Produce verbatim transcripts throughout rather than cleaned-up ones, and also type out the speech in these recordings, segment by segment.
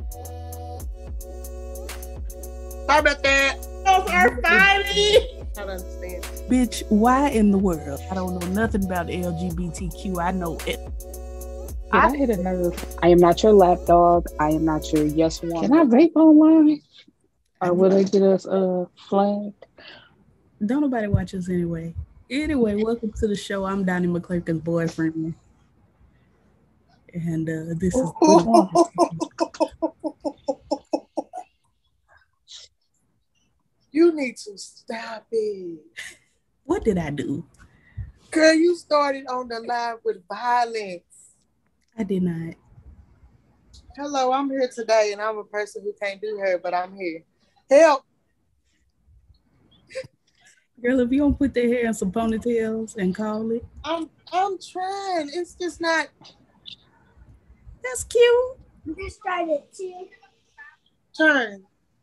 Sorry about that. Those are funny. I don't understand. Bitch, why in the world? I don't know nothing about L G B T Q. I know it. Did I, I hit a nerve? I am not your lapdog. I am not your yes one. Can I vape online? Or will they get us uh flagged? Don't nobody watch us anyway. Anyway, welcome to the show. I'm Donnie McClurkin's boyfriend. And uh, this is... You need to stop it. What did I do? Girl, you started on the live with violence. I did not. Hello, I'm here today, and I'm a person who can't do hair, but I'm here. Help! Girl, if you don't put their hair in some ponytails and call it. I'm I'm trying. It's just not. That's cute. You just tried it too. Turn.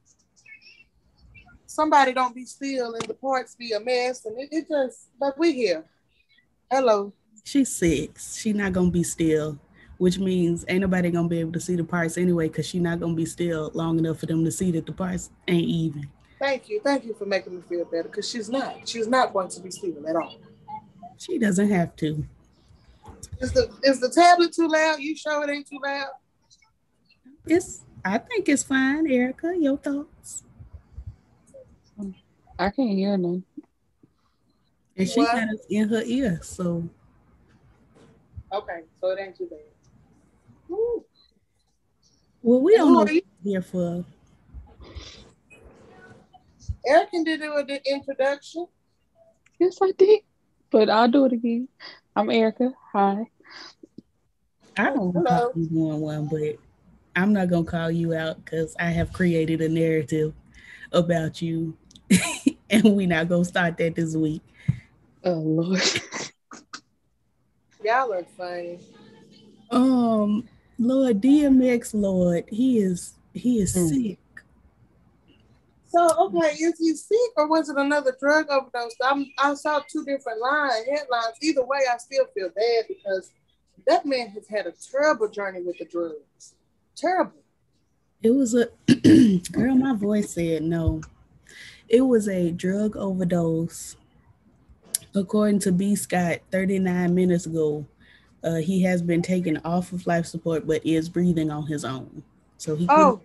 Somebody don't be still and the parts be a mess, and it, it just, but we here. Hello. She's six. She not gonna be still, which means ain't nobody gonna be able to see the parts anyway, because she not gonna be still long enough for them to see that the parts ain't even. Thank you. Thank you for making me feel better, because she's not. She's not going to be still at all. She doesn't have to. Is the is the tablet too loud? You sure it ain't too loud? It's. I think it's fine, Erica. Your thoughts? I can't hear none. And she got us in her ear, so. Okay, so it ain't too bad. Woo. Well, we don't know what we're here for. Erica did do an introduction. Yes, I did. But I'll do it again. I'm Erica. Hi. I don't know call you one one, but I'm not gonna call you out because I have created a narrative about you, and we not gonna start that this week. Oh Lord. Y'all are funny. Um, Lord D M X, Lord, he is he is mm. sick. So okay, is he sick or was it another drug overdose? I'm, I saw two different line headlines. Either way, I still feel bad because that man has had a terrible journey with the drugs. Terrible. It was a girl. My voice said no. It was a drug overdose. According to B. Scott, thirty-nine minutes ago, uh, he has been taken off of life support, but is breathing on his own. So he oh.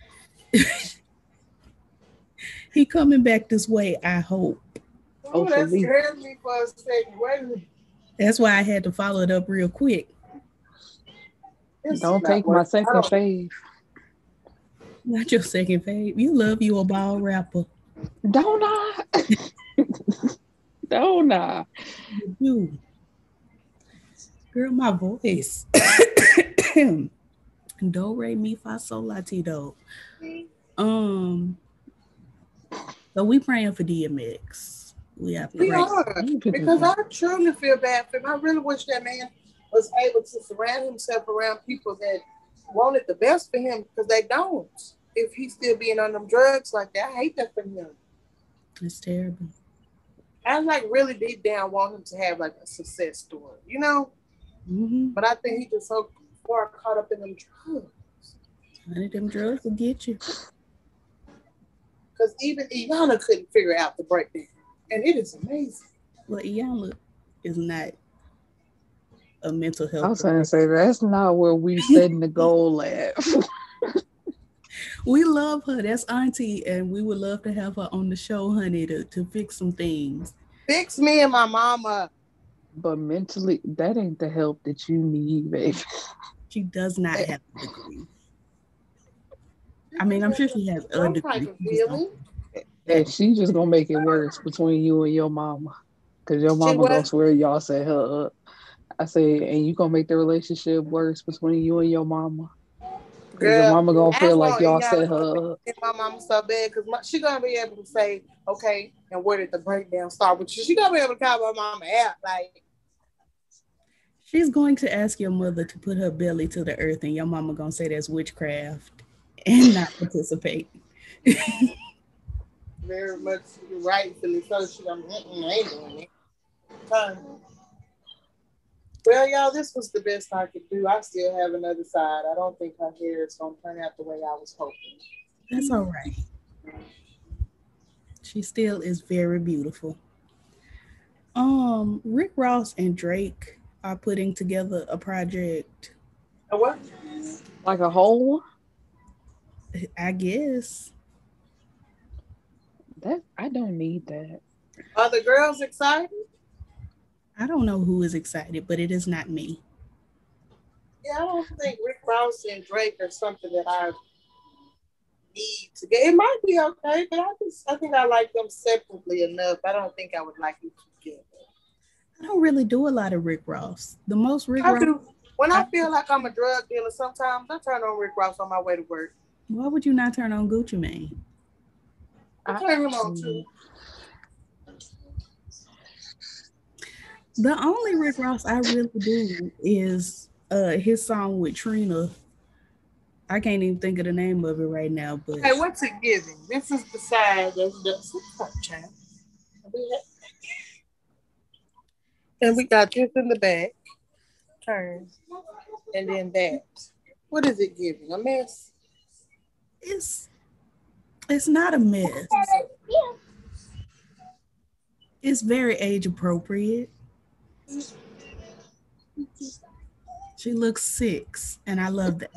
he coming back this way, I hope. Oh, that scared me for a second. Wait a minute. That's why I had to follow it up real quick. This Don't take my second fave. Not your second fave. You love you a ball rapper. Don't I? Don't I? You do. Girl, my voice. Do, re, mi, fa, sol, la, ti, do. Um, so we praying for D M X. We are praying. We are, because I truly feel bad for him. I really wish that man was able to surround himself around people that wanted the best for him, because they don't. If he's still being on them drugs like that, I hate that for him. It's terrible. I like really deep down want him to have like a success story, you know? Mm-hmm. But I think he just so far caught up in them drugs. None of them drugs will get you. Because even Iyanla couldn't figure out the breakdown. And it is amazing. Well, Iyanla is not a mental health. I was going to say, that's not where we setting the goal at. We love her. That's Auntie, and we would love to have her on the show, honey, to, to fix some things. Fix me and my mama. But mentally, that ain't the help that you need, baby. She does not have a degree. I mean, I'm sure she has a degree. And she just gonna make it worse between you and your mama. Because your mama gonna swear y'all set her up. I say, and you gonna make the relationship worse between you and your mama. Girl, your mama gonna feel like y'all set her up. My mama so bad because she gonna be able to say, okay, and where did the breakdown start? But she gonna be able to call my mama out. Like, she's going to ask your mother to put her belly to the earth, and your mama gonna say that's witchcraft and not participate. Very much rightfully so. She gonna, I ain't doing it. Fine. Well, y'all, this was the best I could do. I still have another side. I don't think her hair is gonna turn out the way I was hoping. That's all right. She still is very beautiful. Um, Rick Ross and Drake are putting together a project. A what? Like a whole? I guess. That I don't need that. Are the girls excited? I don't know who is excited, but it is not me. Yeah, I don't think Rick Ross and Drake are something that I need to get. It might be okay, but I just I think I like them separately enough. I don't think I would like them together. I don't really do a lot of Rick Ross. The most Rick I Ross. do. When I I, feel like I'm a drug dealer, sometimes I turn on Rick Ross on my way to work. why would you not turn on Gucci Mane? I turn him on too. The only Rick Ross I really do is uh his song with Trina. I can't even think of the name of it right now, but Hey, what's it giving? This is the side of the child. And we got this in the back. Turn. And then that. What is it giving? A mess? it's it's not a mess. It's very age appropriate. She looks six, and I love that.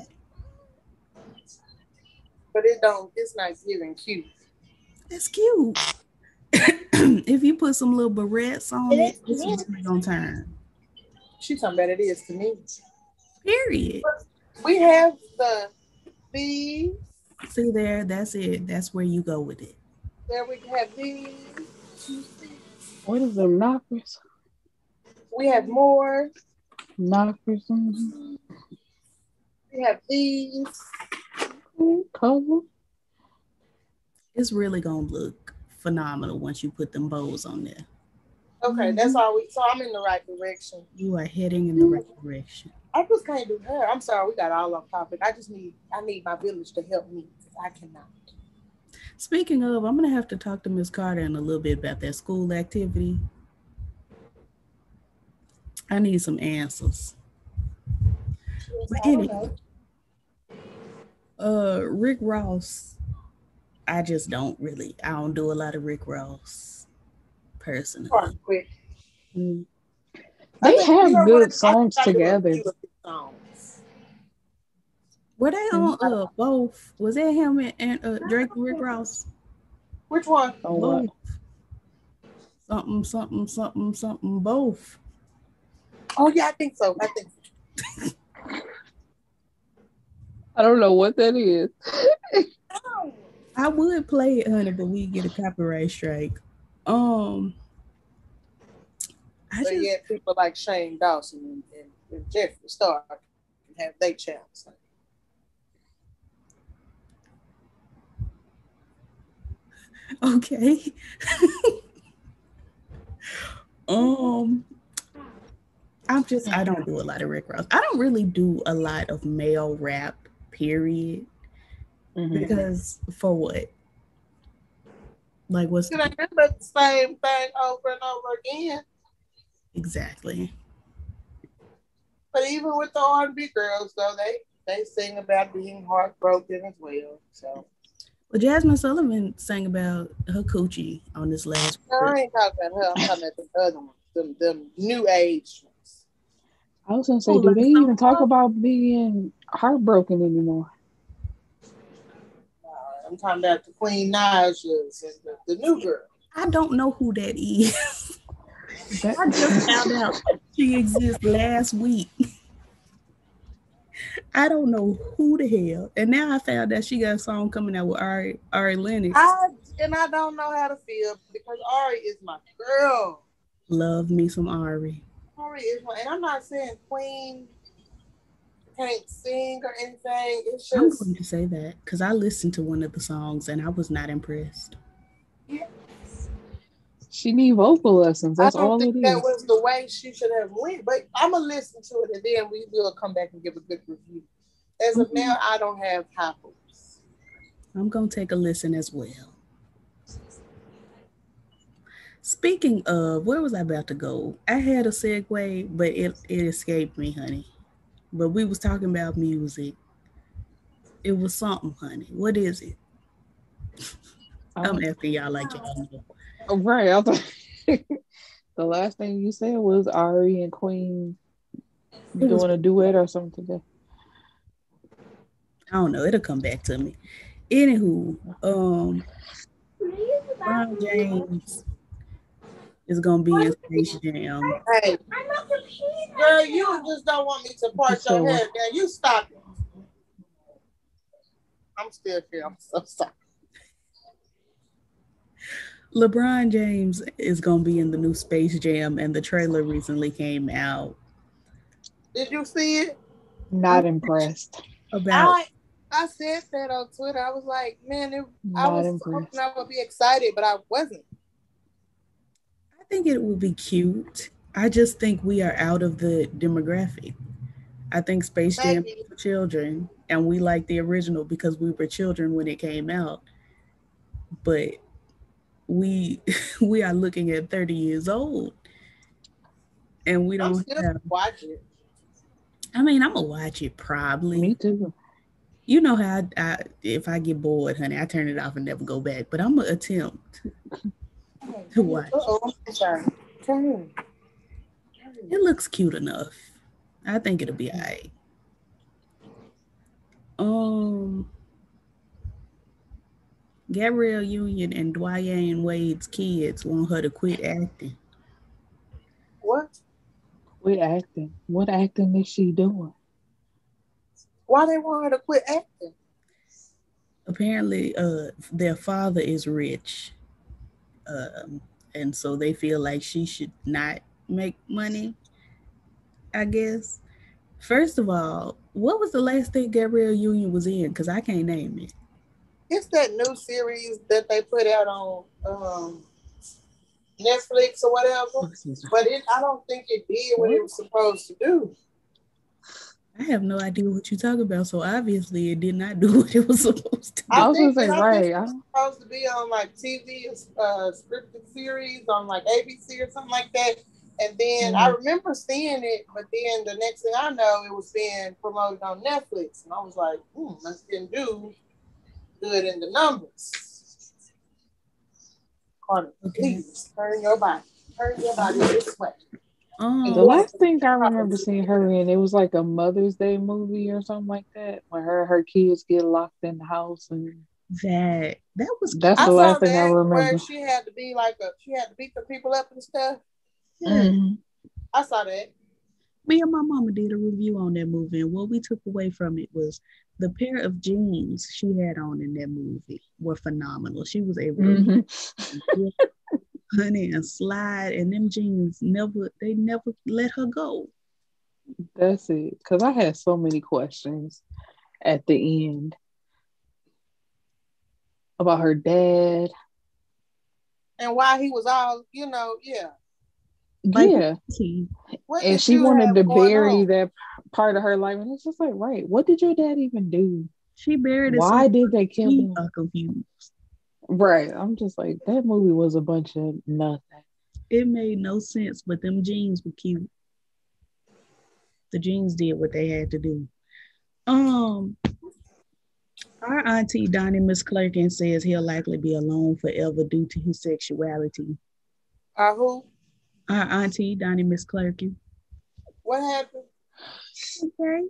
But it don't, it's not giving cute. It's cute. If you put some little barrettes on it, it's really gonna turn. She talking about it is to me. Period. We have the these. See there, that's it. That's where you go with it. There we have these. What is them knockers? We have more. Knockers. Mm-hmm. We have these. Cover. It's really gonna look phenomenal once you put them bows on there. Okay, that's all we. So I'm in the right direction. You are heading in the right direction. I just can't do hair. I'm sorry, we got all off topic. I just need. I need my village to help me. I cannot. Speaking of, I'm gonna have to talk to Miss Carter in a little bit about that school activity. I need some answers. But anyway, uh, Rick Ross, I just don't really. I don't do a lot of Rick Ross personally. Quick. Mm. They have good songs together. Were they on uh both? Was that him and, and uh, Drake and Rick Ross? Which one? Oh, what? Something, something, something, something, both. Oh yeah, I think so. I think so. I don't know what that is. I would play it, honey, but we get a copyright strike. Um, I but just, yeah, people like Shane Dawson and, and, and Jeffree Star can have their channels. okay. um, I'm just, I don't do a lot of Rick Ross. I don't really do a lot of male rap, period. Mm-hmm. Because for what? Like, what's the the same thing over and over again? Exactly. But even with the R and B girls, though, they they sing about being heartbroken as well. So. Well, Jasmine Sullivan sang about her coochie on this last. No, I ain't talking about her. I'm talking about the other ones, them, them new age ones. I was gonna say, do they even talk about being heartbroken anymore? Uh, I'm talking about the Queen Najas and the, the new girl. I don't know who that is. That, I just found out she exists last week. I don't know who the hell. And now I found out she got a song coming out with Ari, Ari Lennox. I, and I don't know how to feel because Ari is my girl. Love me some Ari. Ari is my, and I'm not saying Queen can't sing or anything. It's just. I'm going to say that because I listened to one of the songs and I was not impressed. Yeah. She need vocal lessons. That's I don't all think it that is. was the way she should have went, but I'm gonna listen to it and then we will come back and give a good review. As of mm-hmm. now, I don't have high hopes. I'm gonna take a listen as well. Speaking of, where was I about to go? I had a segue, but it, it escaped me, honey. But we was talking about music. It was something, honey. What is it? I'm Um, asking y'all like y'all know. right. I was like, the last thing you said was Ari and Queen It was, doing a duet or something today. I don't know. It'll come back to me. Anywho, um, LeBron James is gonna be in Space Jam. Hey, girl, you just don't want me to part So, your hair. Now you stop it. I'm still here. I'm so sorry. LeBron James is gonna be in the new Space Jam, and the trailer recently came out. Did you see it? not impressed. About I I said that on Twitter. I was like, man, it, I Not was impressed. hoping I would be excited, but I wasn't. I think it will be cute. I just think we are out of the demographic. I think Space Jam is Maybe. for children, and we like the original because we were children when it came out. But we we are looking at thirty years old, and we I'm don't still have. watching it. I mean, I'm gonna watch it probably. Me too. You know how I, I if I get bored, honey, I turn it off and never go back. But I'm gonna attempt to watch. Uh-oh, I'm sorry. Turn. It looks cute enough. I think it'll be alright. Um, Gabrielle Union and Dwayne Wade's kids want her to quit acting. What? Quit acting. What acting is she doing? Why they want her to quit acting? Apparently, uh, their father is rich, um, and so they feel like she should not make money. I guess. First of all, what was the last thing Gabrielle Union was in? Because I can't name it. It's that new series that they put out on um, Netflix or whatever. But it, I don't think it did what it was supposed to do. I have no idea what you're talking about. So obviously, it did not do what it was supposed to do. I I was think, gonna say, I right. think it I- was supposed to be on like T V, uh, scripted series on like A B C or something like that. And then I Mhm. remember seeing it, but then the next thing I know, it was being promoted on Netflix, and I was like, "Hmm, this didn't do good in the numbers." Carter, Okay. please turn your body, turn your body this way. Um, The last thing I remember seeing her in, it was like a Mother's Day movie or something like that, when her her kids get locked in the house, and that that was that's I the saw last thing I that where remember. she had to be like a, she had to beat the people up and stuff. Mhm. I saw that. Me and my mama did a review on that movie, and what we took away from it was the pair of jeans she had on in that movie were phenomenal. She was able to Mhm. honey and slide, and them jeans never they never let her go. That's it. Because I had so many questions at the end about her dad. And while he was all, you know, yeah. Like, Yeah. see, What And did she you wanted have to going bury on? that part of her life. And it's just like, right, what did your dad even do? she buried it. Why So did they kill we him? are confused. Right. I'm just like, that movie was a bunch of nothing. It made no sense, but them jeans were cute. The jeans did what they had to do. Um, our auntie Donnie Miss Clerkin says he'll likely be alone forever due to his sexuality. Uh, who? Our auntie Donnie Miss Clerkin. What happened? Okay.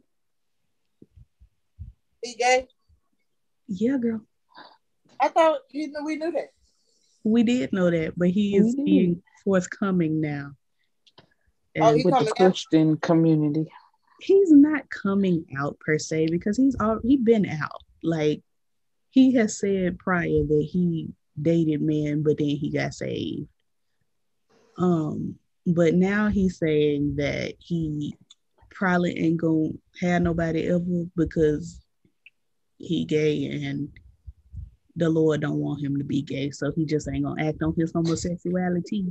He gay? Yeah, girl. I thought you know we knew that. We did know that, but he We is did. being forthcoming now. Oh, And he With the coming out? Christian community. he's not coming out per se because he's all he been out. Like he has said prior that he dated men, but then he got saved. Um, but now he's saying that he probably ain't gonna have nobody ever because he gay and the Lord don't want him to be gay, so he just ain't gonna act on his homosexuality.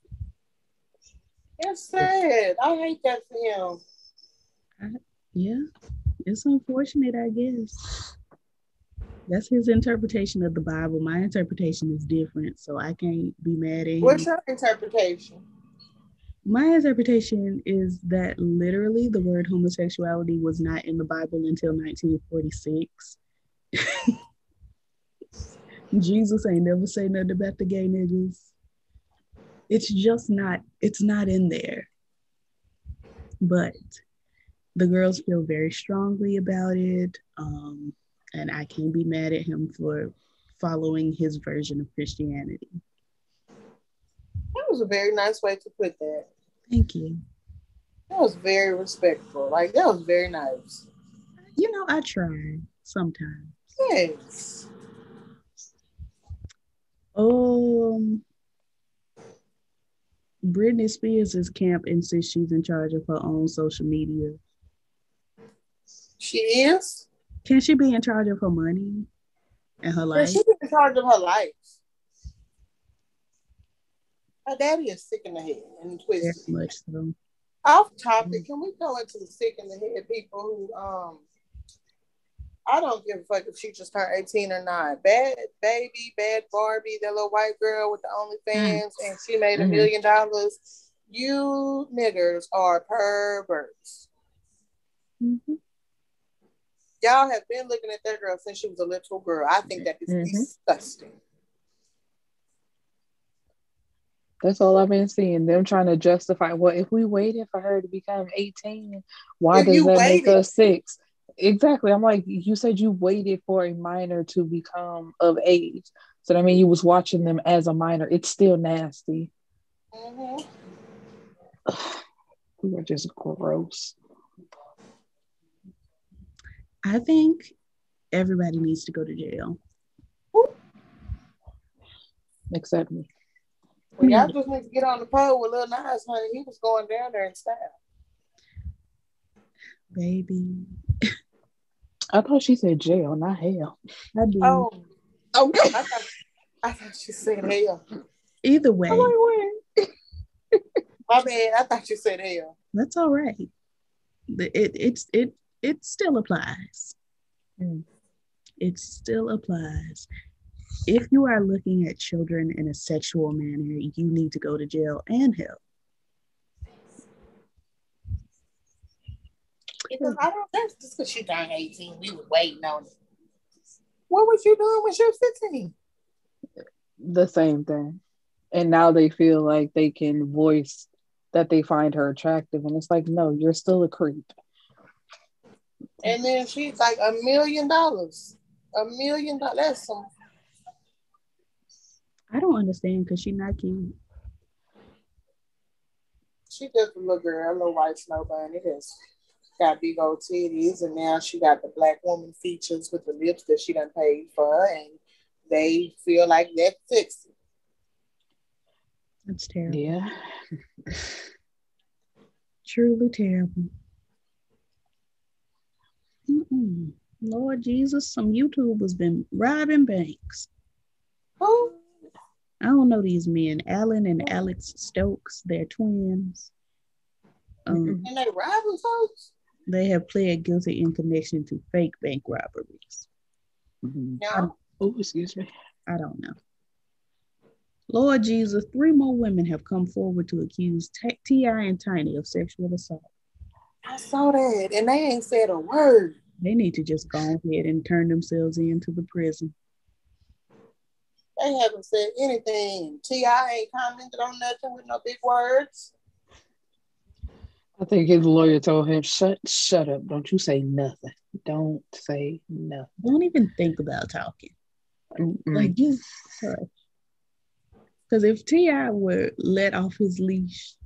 It's sad. I hate that for him. I, yeah, it's unfortunate, I guess. That's his interpretation of the Bible. My interpretation is different, so I can't be mad at him. What's your interpretation? My interpretation is that literally the word homosexuality was not in the Bible until nineteen forty-six. Jesus ain't never say nothing about the gay niggas. It's just not, it's not in there. But the girls feel very strongly about it. Um, and I can't be mad at him for following his version of Christianity. That was a very nice way to put that. Thank you. That was very respectful. Like, that was very nice. You know, I try sometimes. Yes. Um, Britney Spears' camp insists she's in charge of her own social media. She is? Can she be in charge of her money and her life? She's in charge of her life. Her daddy is sick in the head and twisted. Very much so. Off topic, can we go into the sick in the head people who, um, I don't give a fuck if she just turned eighteen or not. Bad Baby, Bad Barbie, that little white girl with the OnlyFans, mm. and she made a million dollars. You niggers are perverts. Mm-hmm. Y'all have been looking at that girl since she was a little girl. I think that is mm-hmm. disgusting. That's all I've been seeing. Them trying to justify, well, if we waited for her to become eighteen, why if does that waited. make us six? Exactly. I'm like, you said you waited for a minor to become of age. So I mean, you was watching them as a minor. It's still nasty. Mm-hmm. We are just gross. I think everybody needs to go to jail. Except me. Well, y'all just need to get on the pole with Lil Nas, honey. He was going down there in style. Baby. I thought she said jail, not hell. I did. Oh, okay. I thought, I thought she said hell. Either way. Like, my bad. I thought you said hell. That's all right. It it's it it still applies. Mm. It still applies. If you are looking at children in a sexual manner, you need to go to jail and hell. Because I don't think just because she turned eighteen, we were waiting on it. What was you doing when she was fifteen? The same thing. And now they feel like they can voice that they find her attractive. And it's like, no, you're still a creep. And then she's like a million dollars. A million dollars. That's some. I don't understand because she's not cute. She just a little girl, a little white snow bunny. That's got big old titties, and now she got the black woman features with the lips that she done paid for, and they feel like that's sexy. That's terrible. Yeah. Truly terrible. Mm-mm. Lord Jesus, some YouTubers been robbing banks. Who? I don't know these men. Alan and Alex Stokes, they're twins. Um, and they robbing folks? They have pled guilty in connection to fake bank robberies. Mm-hmm. Yeah. Oh, excuse me. I don't know. Lord Jesus, three more women have come forward to accuse T I and Tiny of sexual assault. I saw that, and they ain't said a word. They need to just go ahead and turn themselves into the prison. They haven't said anything. T I ain't commented on nothing with no big words. I think his lawyer told him, shut shut up. Don't you say nothing. Don't say nothing. Don't even think about talking. Mm-mm. Like, just hush. Because if T I were let off his leash,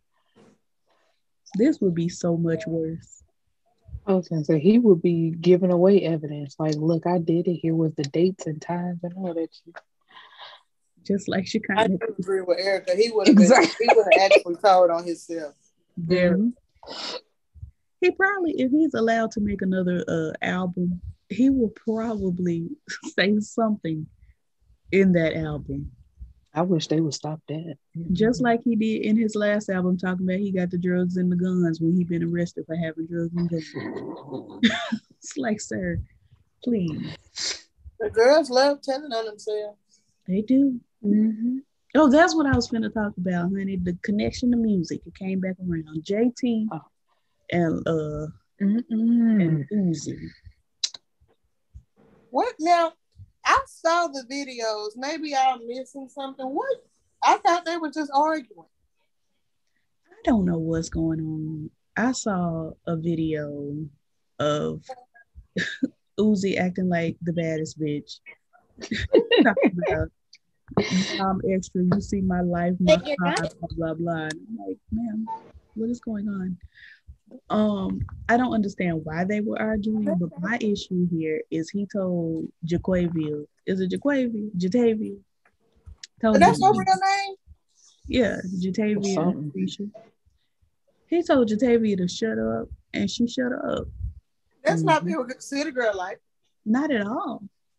this would be so much worse. I was going to say, he would be giving away evidence. Like, look, I did it. Here was the dates and times and all that shit. Just like she kind I of... I agree with Erica. He would have exactly. He would have actually told on himself. Very. He probably, if he's allowed to make another uh, album, he will probably say something in that album. I wish they would stop that. Just like he did in his last album, talking about he got the drugs and the guns when he been arrested for having drugs and guns. It's like, sir, please. The girls love telling on themselves. They do. Mm-hmm. Oh, that's what I was finna talk about, honey. The connection to music. It came back around. J T oh. and uh Mm-mm. and Uzi. What now? I saw the videos. Maybe I'm missing something. What? I thought they were just arguing. I don't know what's going on. I saw a video of Uzi acting like the baddest bitch. Talking about, I'm extra, you see my life, my car, blah, blah, blah. And I'm like, man, what is going on? Um, I don't understand why they were arguing, but my issue here is he told Jaquavia, is it Jaquavia? Jatavia? Told that's her real name? Yeah, Jatavia and Risha. He told Jatavia to shut up, and she shut up. That's mm-hmm. not people consider girl like. Not at all.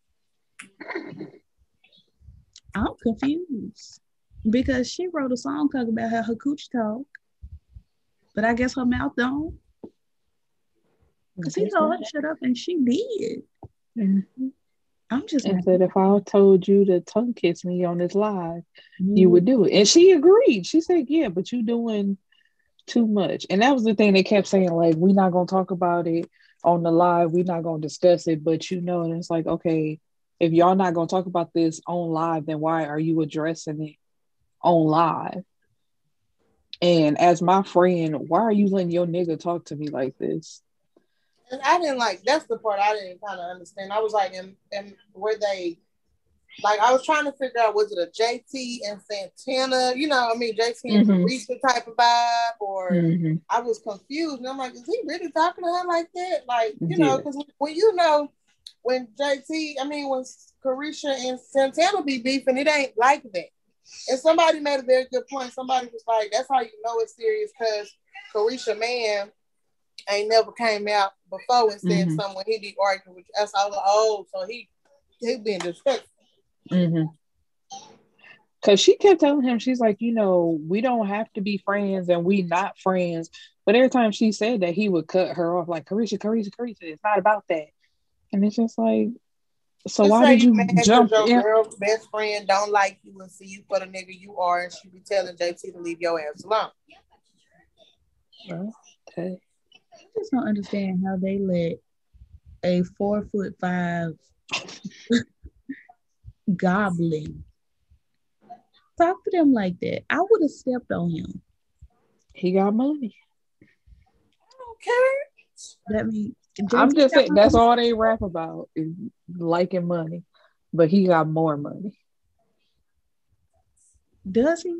I'm confused because she wrote a song talking about how her cooch talk, but I guess her mouth don't. Because he told her to shut up, and she did. Mm-hmm. I'm just and said, if I told you to tongue kiss me on this live, mm-hmm. you would do it. And she agreed. She said, yeah, but you doing too much. And that was the thing they kept saying, like, we're not going to talk about it on the live. We're not going to discuss it. But, you know, and it's like, okay, if y'all not going to talk about this on live, then why are you addressing it on live? And as my friend, why are you letting your nigga talk to me like this? And I didn't like, that's the part I didn't kind of understand. I was like, and, and were they, like, I was trying to figure out, was it a J T and Santana, you know, I mean, J T and mm-hmm. Risha type of vibe, or mm-hmm. I was confused. And I'm like, is he really talking to her like that? Like, you yeah. know, because when you know, when J T, I mean, when Carisha and Santana be beefing, it ain't like that. And somebody made a very good point. Somebody was like, that's how you know it's serious, because Carisha man ain't never came out before and said mm-hmm. something when he be arguing with us. I was like, oh, so he he being disrespectful. Mm-hmm. Cause she kept telling him, she's like, you know, we don't have to be friends and we not friends. But every time she said that, he would cut her off like, Carisha, Carisha, Carisha, it's not about that. And it's just like, so just why did you jump your in? Girl, best friend don't like you and see you for the nigga you are, and she be telling J T to leave your ass alone. Well, okay. I just don't understand how they let a four foot five goblin talk to them like that. I would have stepped on him. He got money. Okay. That means I'm just saying that's all they rap about is liking money, but he got more money. Does he?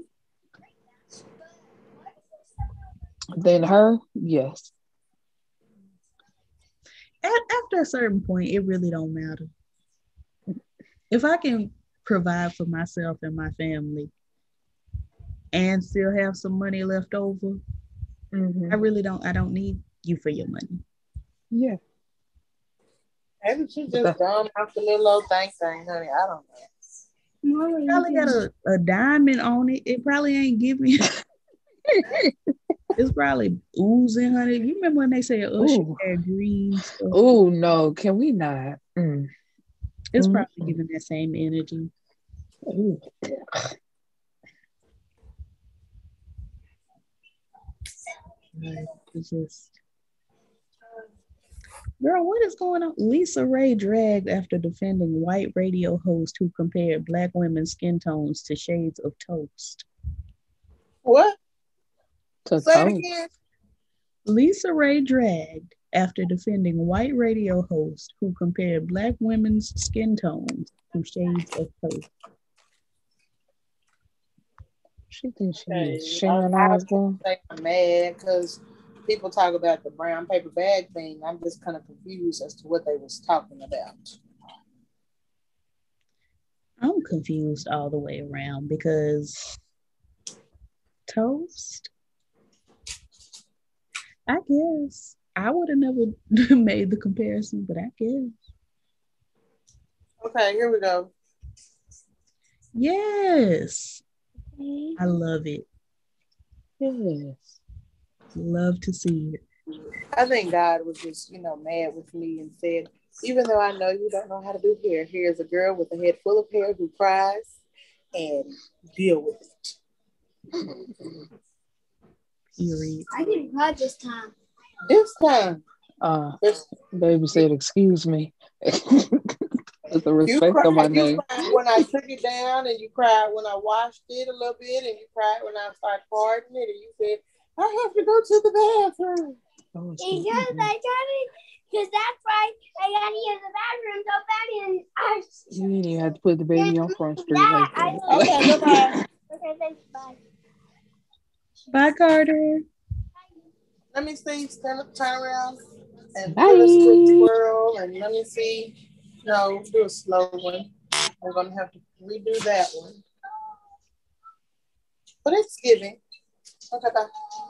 Than her, yes. At, after a certain point, it really don't matter. If I can provide for myself and my family and still have some money left over, mm-hmm. I really don't, I don't need you for your money. Yeah. Maybe she just gone off the little old thing thing, honey. I don't know. It probably got a, a diamond on it. It probably ain't giving It's probably oozing, honey. You remember when they said, oh, she had green stuff? Oh, no. Can we not? Mm. It's probably mm-hmm. giving that same energy. Ooh. It's just... Girl, what is going on? LisaRaye dragged after defending white radio host who compared black women's skin tones to shades of toast. What? To Say toast. It again. LisaRaye dragged after defending white radio host who compared black women's skin tones to shades of toast. She thinks she's sharing eyes. I'm mad because people talk about the brown paper bag thing. I'm just kind of confused as to what they was talking about. I'm confused all the way around because toast, I guess. I would have never made the comparison, but I guess. Okay, here we go. Yes. I love it. Yes. Love to see it. I think God was just, you know, mad with me and said, Even though I know you don't know how to do hair, here's a girl with a head full of hair who cries and deal with it. Period. I didn't cry this time. This time. Uh, baby said, excuse me. With the You respect cried, of my you name. cried when I took it down, and you cried when I washed it a little bit, and you cried when I started parting it, and you said, I have to go to the bathroom. Oh, Because I got it. Because that's why I got to use the bathroom so bad. And I. You didn't even have to put the baby on Front Street that, like that. I, Okay, goodbye. Okay, thanks. Bye. Bye, Carter. Let me see. Stand up, turn around, and Bye. do a strict twirl, and let me see. No, do a slow one. I'm gonna have to redo that one. But it's giving. Okay, bye.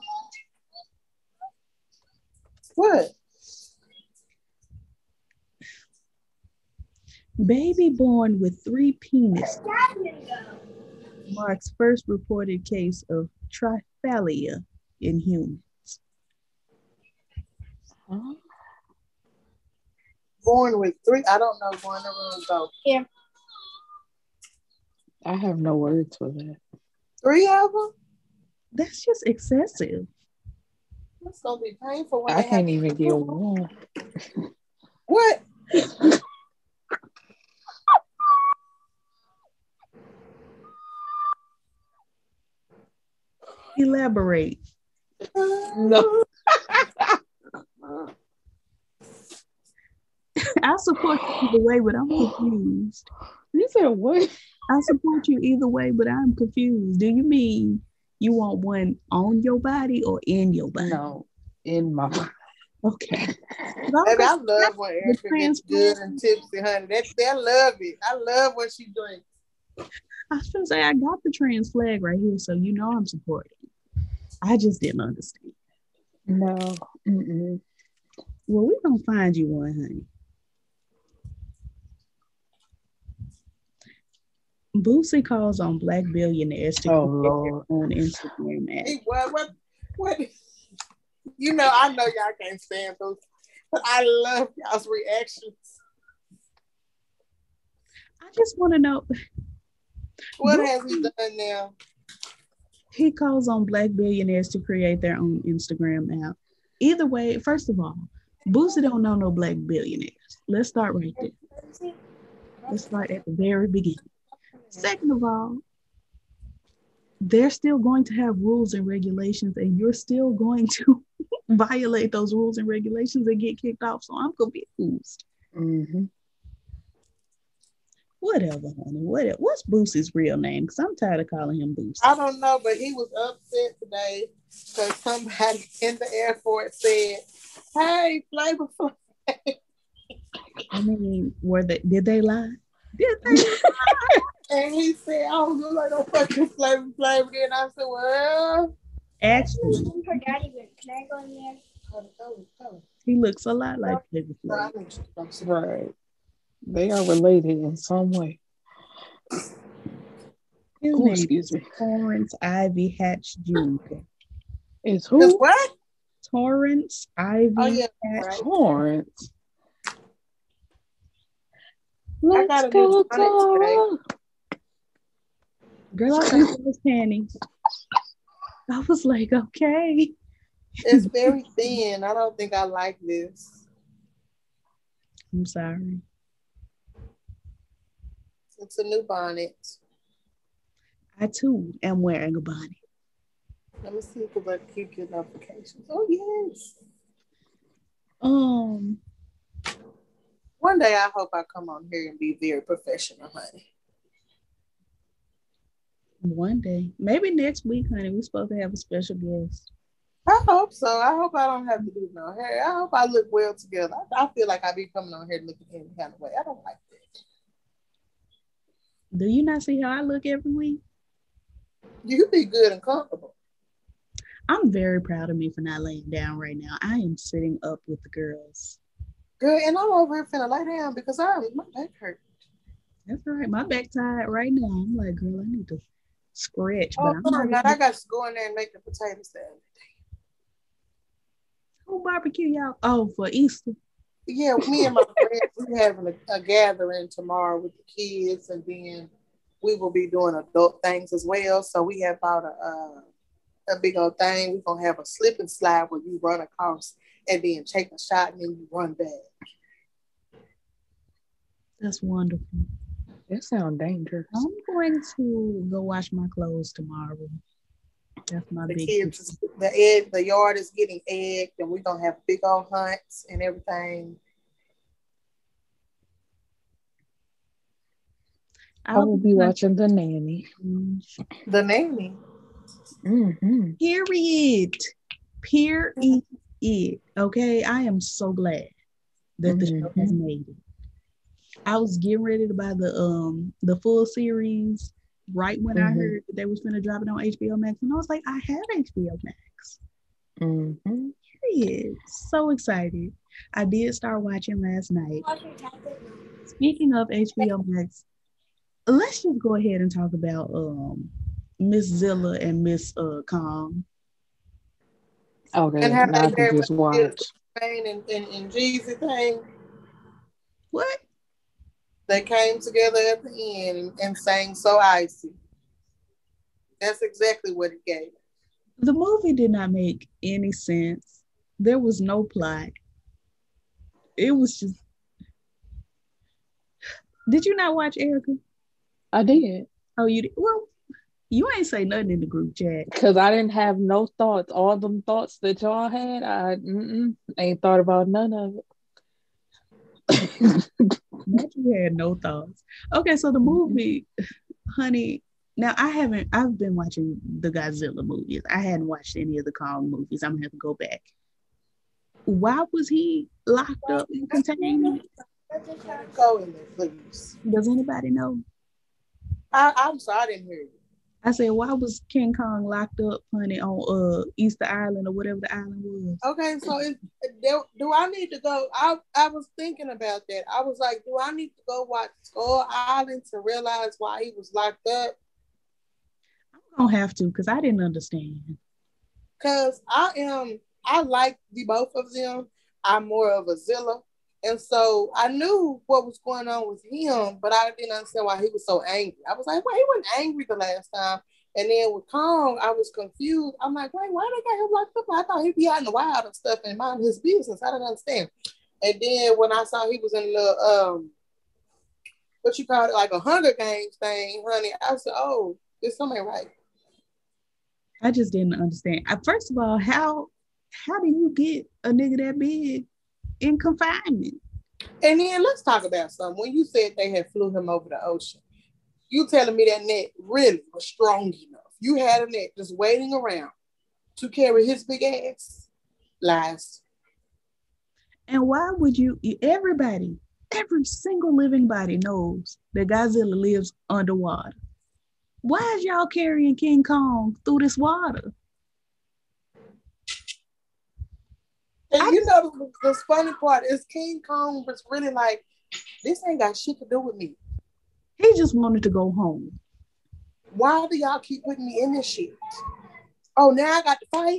What? Baby born with three penises marks first reported case of triphalia in humans. Huh? Born with three. I don't know. Born in the room go. Here. I have no words for that. Three of them? That's just excessive. It's gonna be painful when I they can't have even get one. What? Elaborate. No. I support you either way, but I'm confused. You said what? I support you either way, but I'm confused. Do you mean you want one on your body or in your body? No, in my body. Okay. Baby, I love when Erica gets good and tipsy, honey. That, I love it. I love what she drinks. I was gonna say I got the trans flag right here, so you know I'm supporting. I just didn't understand. No. Mm-mm. Well, we're gonna find you one, honey. Boosie calls on Black billionaires to Oh, create Lord. their own Instagram app. Hey, what, what, what? You know, I know y'all can't stand those, but I love y'all's reactions. I just want to know. What has he done now? He calls on Black billionaires to create their own Instagram app. Either way, first of all, Boosie don't know no Black billionaires. Let's start right there. Let's start at the very beginning. Second of all, they're still going to have rules and regulations, and you're still going to violate those rules and regulations and get kicked off. So I'm confused. Mm-hmm. Whatever, honey. What, what's Boosie's real name? Because I'm tired of calling him Boosie. I don't know, but he was upset today because somebody in the airport said, "Hey, Flavor Flav." I mean, were they? Did they lie? Did they lie? And he said, "I don't look like no fucking Flavor Flav." And I said, "Well, Actually, Her daddy went. Can I go in there? go, go, go." he looks a lot like Flavor Flav. Right. They are related in some way. His Ooh, name excuse is me. Torrance Ivy Hatch Junior Is Because who? what? Torrance Ivy Oh, yeah, Hatch. right. Torrance. I Let's got a go, new tonic today. Torrance. Girl, I thought it was panties. I was like, okay. It's very thin. I don't think I like this. I'm sorry. It's a new bonnet. I too am wearing a bonnet. Let me see if I keep your notifications. Oh, yes. Um, One day I hope I come on here and be very professional, honey. one day, maybe next week, honey, we're supposed to have a special guest. I hope so. I hope I don't have to do no hair. I hope I look well together. I, I feel like I be coming on here looking any kind of way. I don't like that. Do you not see how I look every week? You be good and comfortable. I'm very proud of me for not laying down right now. I am sitting up with the girls. Girl, and I'm over here finna lay down because I my back hurt. That's all right. My back tired right now. I'm like, girl, I need to stretch. Oh, But I'm God, not I got to go in there and make the potato salad. Who barbecue y'all? Oh, for Easter. Yeah, me and my friends, we're having a, a gathering tomorrow with the kids, and then we will be doing adult things as well. So we have about a uh, a big old thing. We're gonna have a slip and slide where you run across and then take a shot and then you run back. That's wonderful. That sounds dangerous. I'm going to go wash my clothes tomorrow. That's my the big kids, the egg, the yard is getting egged, and we're gonna have big old hunts and everything. I will be watching The Nanny. The Nanny. Mm-hmm. Period. Period. Okay, I am so glad that the mm-hmm. show has made it. I was getting ready to buy the um the full series right when mm-hmm. I heard that they was gonna drop it on H B O Max, and I was like, I have H B O Max. Mm-hmm. Period. So excited. I did start watching last night. Speaking of H B O Max, let's just go ahead and talk about um Miss Zilla and Miss uh Kong. Okay, and how now I can just watch. And, and, and Jeezy thing. What? They came together at the end and, and sang So Icy. That's exactly what it gave. The movie did not make any sense. There was no plot. It was just... Did you not watch Erica? I did. Oh, you did? Well, you ain't say nothing in the group chat. Because I didn't have no thoughts. All them thoughts that y'all had, I mm-mm, ain't thought about none of it. Not you had no thoughts. Okay, so the movie, honey, now I haven't, I've been watching the Godzilla movies. I hadn't watched any of the Kong movies. I'm gonna have to go back. Why was he locked up in containment? Go in there, please. Does anybody know? I, I'm sorry, I didn't hear you. I said, why was King Kong locked up, honey, on uh Easter Island or whatever the island was? Okay, so is, do, do I need to go? I I was thinking about that. I was like, do I need to go watch Skull Island to realize why he was locked up? I'm gonna have to, because I didn't understand. Because I am, I like the both of them. I'm more of a Zilla. And so I knew what was going on with him, but I didn't understand why he was so angry. I was like, well, he wasn't angry the last time. And then with Kong, I was confused. I'm like, wait, why they got him locked up? I thought he'd be out in the wild and stuff and mind his business. I didn't understand. And then when I saw he was in the, um, what you call it, like a Hunger Games thing, honey, I said, oh, there's something right. I just didn't understand. First of all, how how do you get a nigga that big in confinement? And then let's talk about something. When you said they had flew him over the ocean, you telling me that net really was strong enough? You had a net just waiting around to carry his big ass? Lies. And why would you, everybody, every single living body knows that Godzilla lives underwater. Why is y'all carrying King Kong through this water? And I, you know, the, the funny part is King Kong was really like, this ain't got shit to do with me. He just wanted to go home. Why do y'all keep putting me in this shit? Oh, now I got to fight?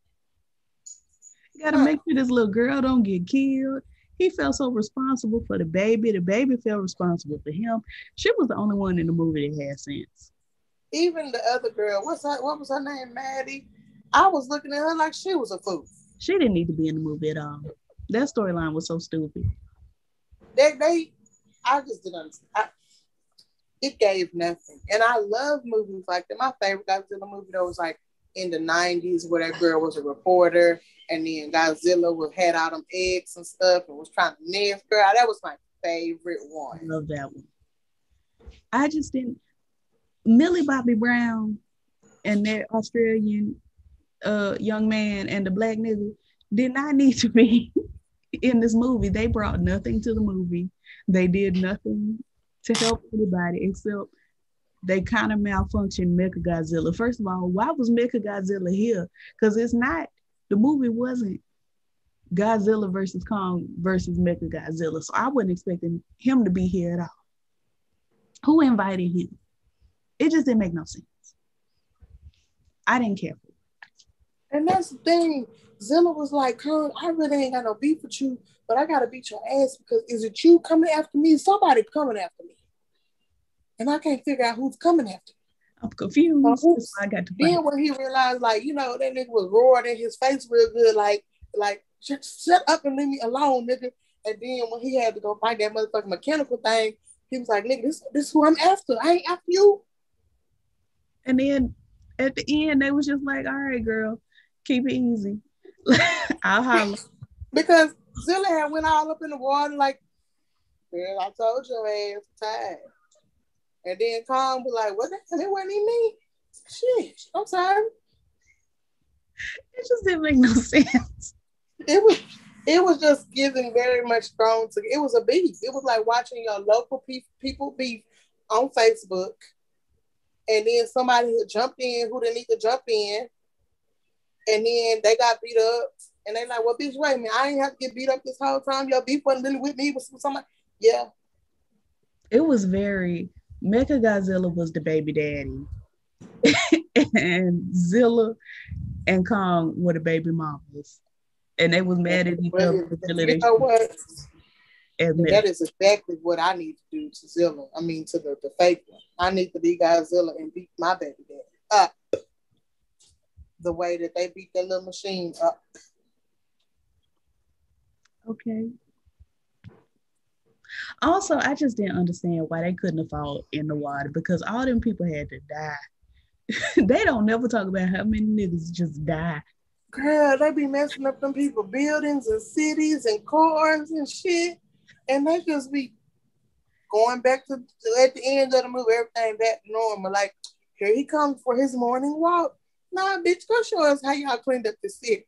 You gotta huh. make sure this little girl don't get killed. He felt so responsible for the baby. The baby felt responsible for him. She was the only one in the movie that had sense. Even the other girl, what's her, what was her name, Maddie? I was looking at her like she was a fool. She didn't need to be in the movie at all. That storyline was so stupid. They, they, I just didn't understand. I, it gave nothing. And I love movies like that. My favorite Godzilla movie though was like in the nineties where that girl was a reporter and then Godzilla was had all them eggs and stuff and was trying to nest girl. That was my favorite one. I love that one. I just didn't. Millie Bobby Brown and that Australian uh young man and the black nigga did not need to be in this movie. They brought nothing to the movie. They did nothing to help anybody except they kind of malfunctioned Mechagodzilla. First of all, why was Mechagodzilla here? Because it's not, the movie wasn't Godzilla versus Kong versus Mechagodzilla. So I wasn't expecting him to be here at all. Who invited him? It just didn't make no sense. I didn't care for it. And that's the thing. Zilla was like, Kung, I really ain't got no beef with you, but I gotta beat your ass because is it you coming after me? Somebody coming after me. And I can't figure out who's coming after me. I'm confused. Uh, I got to then when he realized, like, you know, that nigga was roaring in his face real good, like, like, shut, shut up and leave me alone, nigga. And then when he had to go fight that motherfucking mechanical thing, he was like, nigga, this, this is who I'm after. I ain't after you. And then at the end, they was just like, all right, girl, keep it easy. I'll holler. Because Zilla had went all up in the water like, girl, I told your ass tired. And then Kong was like, what the hell? It wasn't even me. Shit, I'm sorry. It just didn't make no sense. It was it was just giving very much strong to it was a beef. It was like watching your local pe- people beef on Facebook. And then somebody who jumped in who didn't need to jump in. And then they got beat up. And they like, well, bitch, wait a minute. I ain't have to get beat up this whole time. Your beef wasn't really with me. It was with somebody. Yeah. It was very, Mechagodzilla was the baby daddy. And Zilla and Kong were the baby mamas. And they was mad at each other. You know what? That is exactly what I need to do to Zilla. I mean, to the, the fake one. I need to be Godzilla and beat my baby daddy up. The way that they beat that little machine up. Okay. Also, I just didn't understand why they couldn't have fallen in the water because all them people had to die. They don't never talk about how many niggas just die. Girl, they be messing up them people buildings and cities and cars and shit. And they just be going back to, to at the end of the movie, everything back to normal. Like, here he comes for his morning walk. Nah, bitch, go show us how y'all cleaned up the city.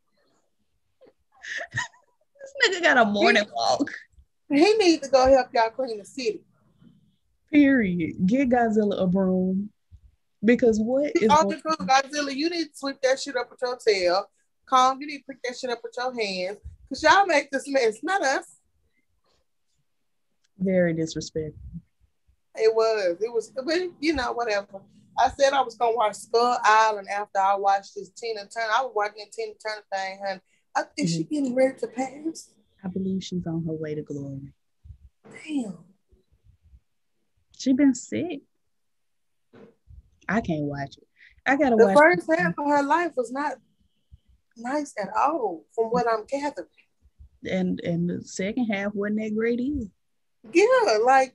This nigga got a morning he, walk. He needs to go help y'all clean the city. Period. Get Godzilla a broom. Because what is oh, going- Godzilla, you need to sweep that shit up with your tail. Kong, you need to pick that shit up with your hands. Because y'all make this mess, not us. Very disrespectful. It was. It was, but you know, whatever. I said I was going to watch Skull Island after I watched this Tina Turner. I was watching the Tina Turner thing, honey. I think mm-hmm. she getting ready to pass. I believe she's on her way to glory. Damn. She been sick. I can't watch it. I gotta the watch The first half of her life was not nice at all, from what I'm gathering. And and the second half wasn't that great either. Yeah, like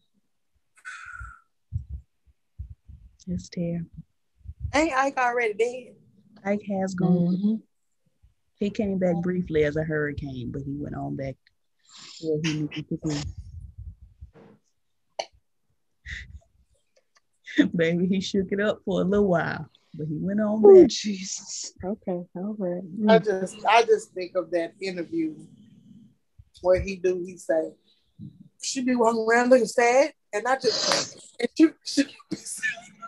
it's terrible. Ain't Ike already dead? Ike has gone. Mm-hmm. He came back briefly as a hurricane, but he went on back where he needed to be. Baby, he shook it up for a little while, but he went on Ooh, back. Jesus. Okay, all right. I just, I just think of that interview where he do, he say, she be walking around looking sad, and I just, and she, she be sad.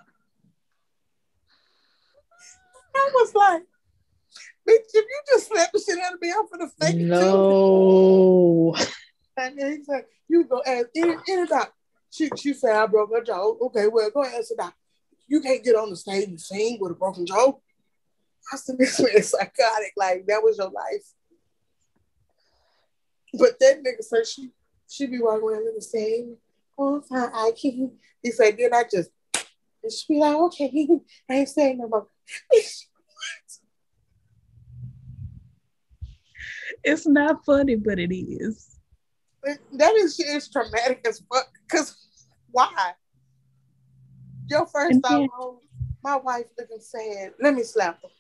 I was like, bitch, if you just slapped the shit out of me, I'm gonna fake it no. too. And then he's like, you go ask any, any doctor. She, she said, I broke her jaw. Okay, well, go ask the doctor. You can't get on the stage and sing with a broken jaw. I said, this man is psychotic. Like, that was your life. But that nigga said she, she be walking around and saying, oh, fine, I can't. He said, then I just, and she be like, okay, I ain't saying no more. It's not funny, but it is. That is it's traumatic as fuck. Cause why? Your first thought, oh, my wife looking sad. Let me slap her.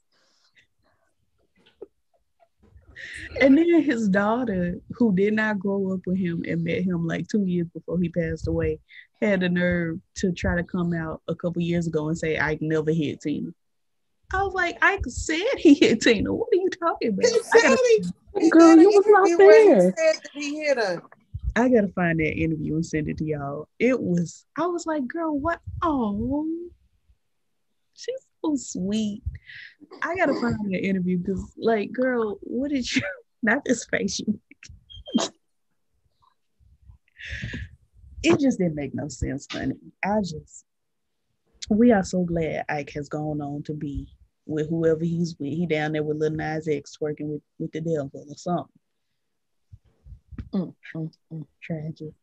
And then his daughter, who did not grow up with him and met him like two years before he passed away, had the nerve to try to come out a couple years ago and say, I never hit Tina. I was like, I said he hit Tina. What are you talking about? He said gotta, he, girl, you was not there. He said that he hit her. I gotta find that interview and send it to y'all. It was, I was like, girl, what? Oh, she's so sweet. I gotta find that interview because, like, girl, what did you, not this face you make. It just didn't make no sense, honey. I just, we are so glad Ike has gone on to be with whoever he's with. He down there with Lil Nas X twerking with, with the devil or something. Mm, mm, mm. Tragic.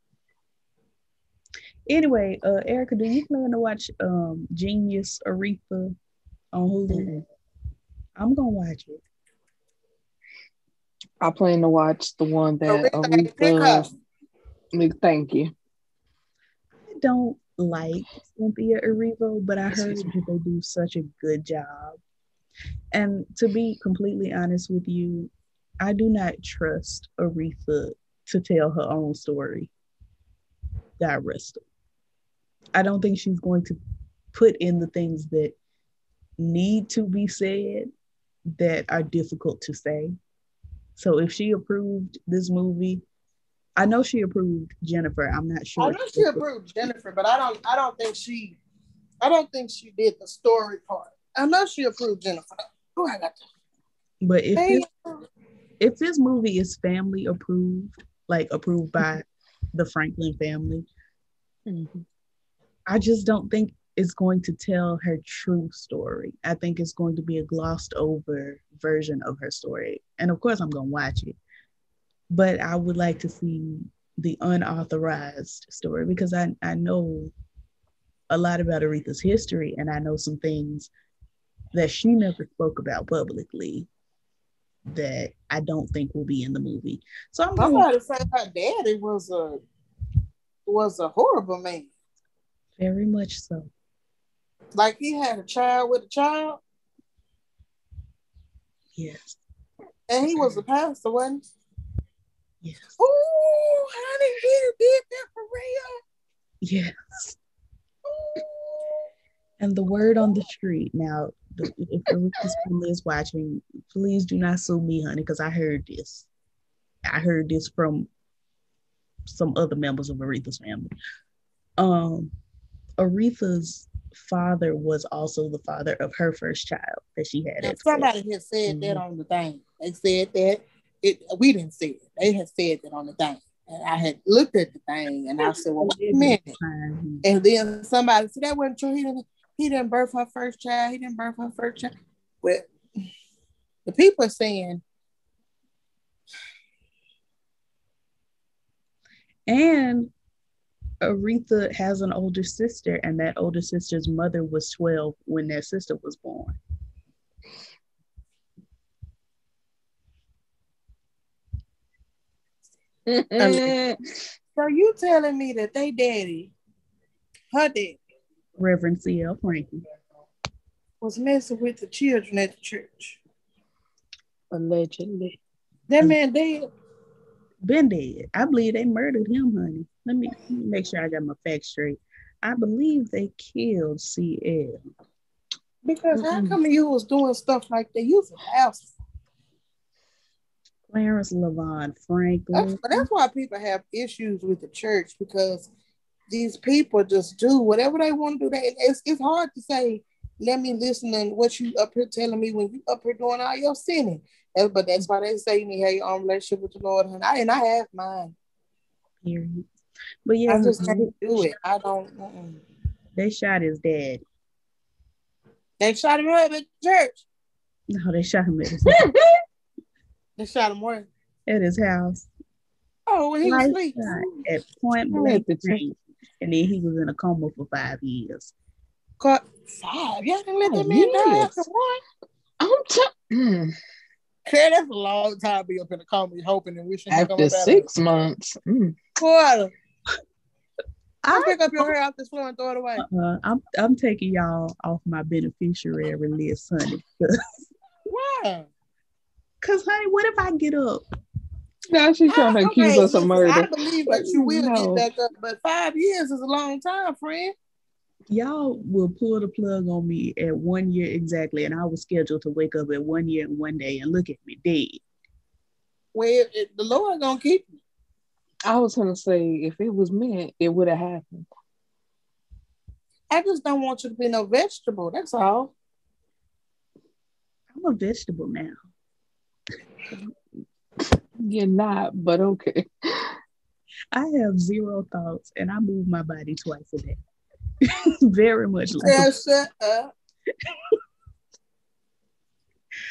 Anyway, uh, Erica, do you plan to watch um Genius Aretha on Hulu? Mm-mm. I'm gonna watch it. I plan to watch the one that Aretha ain't pick Aretha. her. Thank you. I don't like Cynthia Erivo, but I heard Excuse me. that they do such a good job. And to be completely honest with you, I do not trust Aretha to tell her own story. God rest her. I don't think she's going to put in the things that need to be said that are difficult to say. So if she approved this movie, I know she approved Jennifer. I'm not sure. I know she approved Jennifer, but I don't. I don't think she. I don't think she did the story part. I know she approved Jennifer. Oh, I got that. But if Hey, this, if this movie is family approved, like approved by the Franklin family, Mm-hmm. I just don't think it's going to tell her true story. I think it's going to be a glossed over version of her story. And of course, I'm going to watch it. But I would like to see the unauthorized story because I, I know a lot about Aretha's history and I know some things that she never spoke about publicly that I don't think will be in the movie. So I'm going somebody said her daddy was a was a horrible man. Very much so. Like he had a child with a child, Yes. and he was a pastor, wasn't he? Yes. Oh, honey, he did that for real. Yes. And the word on the street now, the, if Aretha's family is watching, please do not sue me, honey, because I heard this. I heard this from some other members of Aretha's family. Um, Aretha's father was also the father of her first child that she had. Now, at somebody had said Mhm. that on the thing. They said that it. We didn't say it. They had said that on the thing, and I had looked at the thing, and I said, "Well, wait a minute." Mhm. And then somebody said that wasn't true. He didn't. He didn't birth her first child. He didn't birth her first child. But the people are saying, And Aretha has an older sister, and that older sister's mother was twelve when their sister was born. so you telling me that they daddy, her daddy, Reverend C L Frankie, was messing with the children at the church? Allegedly. That man dead. been dead. I believe they murdered him, honey. Let me, let me make sure I got my facts straight. I believe they killed C L. Because how Mm-mm. come you was doing stuff like that? You was a house. Clarence Levon Franklin. That's, that's why people have issues with the church, because these people just do whatever they want to do. They, it's, it's hard to say, let me listen to what you up here telling me when you up here doing all your sinning. That's- But that's why they say you need to have your own relationship with the Lord. And I, and I have mine. Period. But yeah, I just they, can't do it. I don't. Mm-mm. they shot his dad. They shot him up at church. No, they shot him at his, They shot him where? at his house. Oh, when he was Life asleep. shot at point I blank had to range. And then he was in a coma for five years. Caught five. Y'all didn't let that Five man die years. after one. I'm t- mm. Okay, that's a long time to be up in the coma hoping and wishing to come After up out six months. Mm. of it. Quarter. I'll I, pick up your hair off this floor and throw it away. uh, I'm I'm taking y'all off my beneficiary list, honey. Why? Cause honey, what if I get up? Now she's trying to I- accuse okay, us of listen, murder. I believe that you will No. get back up, but five years is a long time, friend. Y'all will pull the plug on me at one year exactly, and I was scheduled to wake up at one year and one day and look at me dead. Well, it, the Lord gonna keep you. I was gonna say if it was meant, it would have happened. I just don't want you to be no vegetable. That's all. I'm a vegetable now. You're not, but okay. I have zero thoughts, and I move my body twice a day. Very much like Yeah, a, shut up.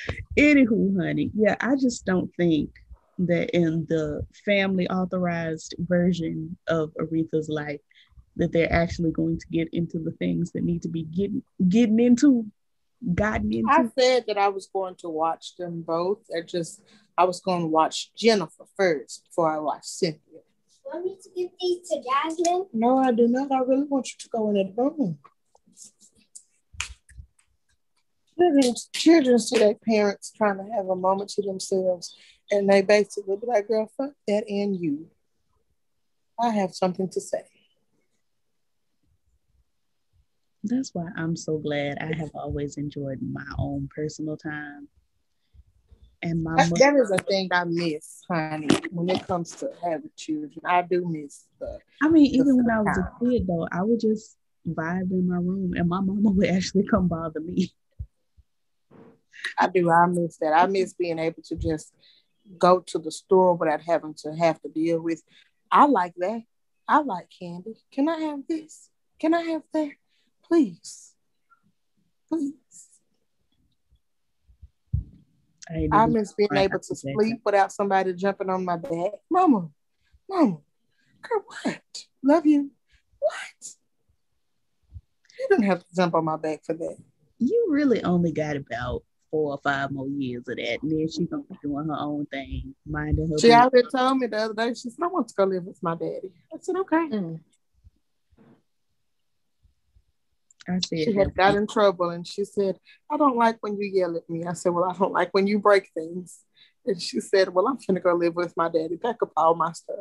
Anywho, honey, yeah, I just don't think that in the family authorized version of Aretha's life that they're actually going to get into the things that need to be getting getting into, gotten I into. said that I was going to watch them both. I just I was going to watch Jennifer first before I watched Cynthia. Want me to give these to Jasmine? No, I do not. I really want you to go in the room. Children, children see their parents trying to have a moment to themselves, and they basically be like, girl, fuck that and you. I have something to say. That's why I'm so glad I have always enjoyed my own personal time. And my That, mother, that is a thing I miss, honey, when it comes to having children. I do miss the. I mean, the even when I was a time. kid, though, I would just vibe in my room, and my mama would actually come bother me. I do. I miss that. I miss being able to just go to the store without having to have to deal with. I like that. I like candy. Can I have this? Can I have that? Please. Please. I, I miss being able to sleep without somebody jumping on my back. Mama, mama, girl, what? Love you. What? You didn't have to jump on my back for that. You really only got about four or five more years of that, and then she's gonna be doing her own thing, minding her. She already told me the other day. She said, "I want to go live with my daddy." I said, "Okay." Mm. I said she had got in trouble, and she said, "I don't like when you yell at me." I said, "Well, I don't like when you break things." And she said, "Well, I'm gonna go live with my daddy. Pack up all my stuff."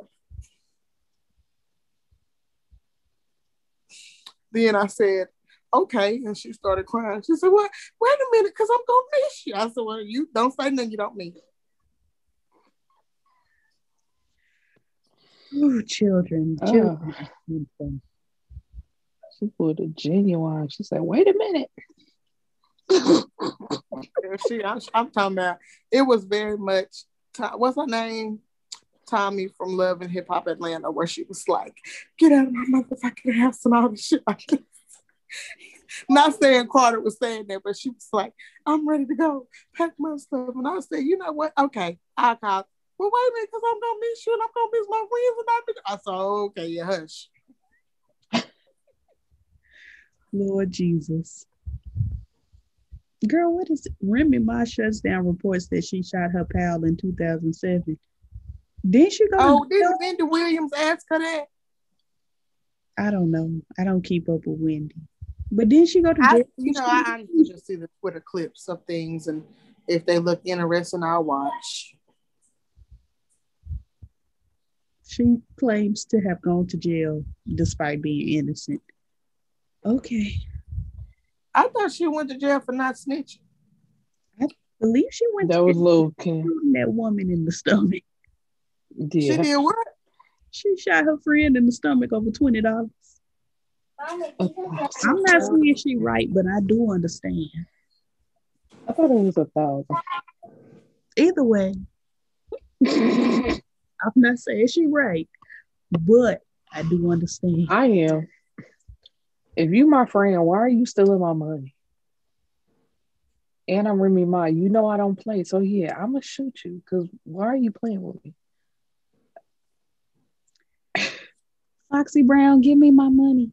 Then I said, "Okay," and she started crying. She said, "Well, wait a minute, because I'm gonna miss you." I said, "Well, you don't say nothing you don't mean." Oh, children, children. Uh, she put a genuine. She said, "Wait a minute." she, I'm, I'm talking about. It was very much. What's her name? Tommy from Love and Hip Hop Atlanta, where she was like, "Get out of my motherfucking house," and all this shit like this. Not saying Carter was saying that, but she was like, "I'm ready to go. Pack my stuff." And I said, "You know what? Okay, I'll call." "Well, wait a minute, because I'm gonna miss you and I'm gonna miss my friends and I miss." I said, oh, "Okay, yeah, hush." Lord Jesus. Girl, what is it? Remy Ma shuts down reports that she shot her pal in two thousand seven. Didn't she go? Oh, didn't Wendy Williams ask her that? I don't know. I don't keep up with Wendy. But didn't she go to jail? I, you know, I honestly just see the Twitter clips of things, and if they look interesting, I'll watch. She claims to have gone to jail despite being innocent. Okay. I thought she went to jail for not snitching. I believe she went that to was jail Lil' Kim. That woman in the stomach. Yeah. She did what? She shot her friend in the stomach over twenty dollars. I'm not saying she right, but I do understand. I thought it was a thousand. Either way, I'm not saying she right, but I do understand. I am. If you my friend, why are you stealing my money? And I'm Remy Ma. You know I don't play, so yeah, I'm gonna shoot you. Cause why are you playing with me? Foxy Brown, give me my money.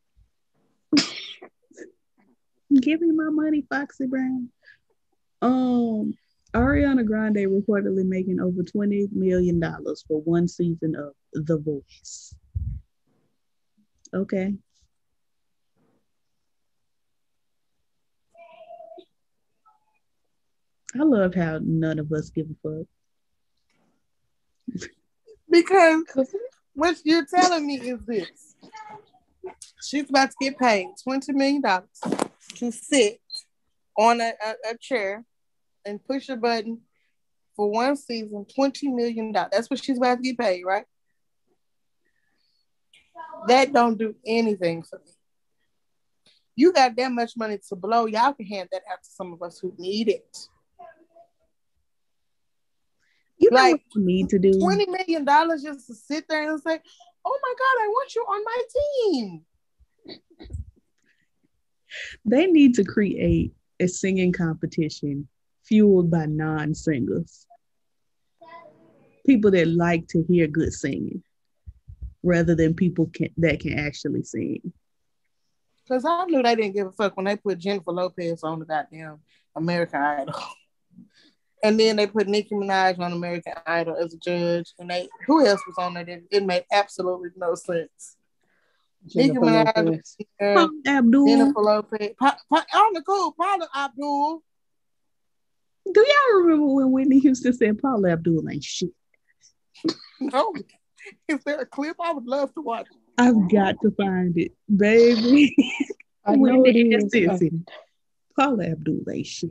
Give me my money, Foxy Brown. Um, Ariana Grande reportedly making over twenty million dollars for one season of The Voice. Okay. I love how none of us give a fuck. Because what you're telling me is this. She's about to get paid twenty million dollars to sit on a, a, a chair and push a button for one season, twenty million dollars. That's what she's about to get paid, right? That don't do anything for me. You got that much money to blow. Y'all can hand that out to some of us who need it. You know like, what you need to do? twenty million dollars just to sit there and say, "Oh my God, I want you on my team." They need to create a singing competition fueled by non-singers. People that like to hear good singing rather than people can, that can actually sing. Because I knew they didn't give a fuck when they put Jennifer Lopez on the goddamn American Idol. And then they put Nicki Minaj on American Idol as a judge. And they who else was on there? It, it made absolutely no sense. Nicki Minaj, uh, Abdul. Jennifer Lopez. Pa- pa- on the cool, Paula Abdul. Do y'all remember when Whitney Houston said Paula Abdul ain't shit? No. Is there a clip? I would love to watch it. I've got to find it, baby. I know it is. Sissy. Paula Abdul ain't shit.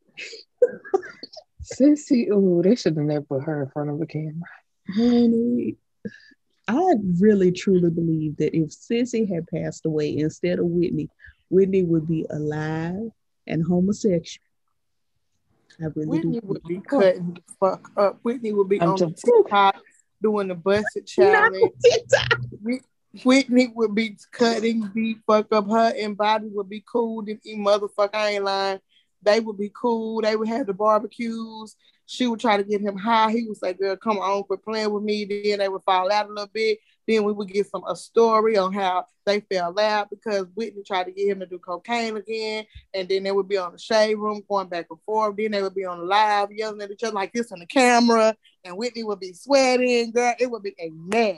Sissy, oh, they should have never put her in front of a camera. Honey, I really truly believe that if Sissy had passed away instead of Whitney, Whitney would be alive and homosexual. I really Whitney do. would be cutting the fuck up. Whitney would be I'm on just- TikTok doing the busted challenge. Whitney would be cutting the fuck up. Her and Bobby would be cool. If he motherfucker, I ain't lying. They would be cool. They would have the barbecues. She would try to get him high. He would say, girl, come on, quit playing with me. Then they would fall out a little bit. Then we would get some a story on how they fell out because Whitney tried to get him to do cocaine again. And then they would be on the shade room going back and forth. Then they would be on the live yelling at each other like this on the camera. And Whitney would be sweating. Girl, it would be a mess.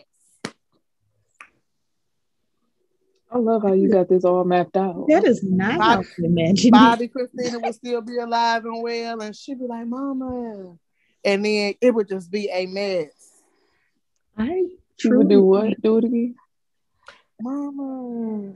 I love how you got this all mapped out. That is not how I imagine. Bobby Christina would still be alive and well. And she'd be like, Mama. And then it would just be a mess. I She would do what? Do it again? Mama.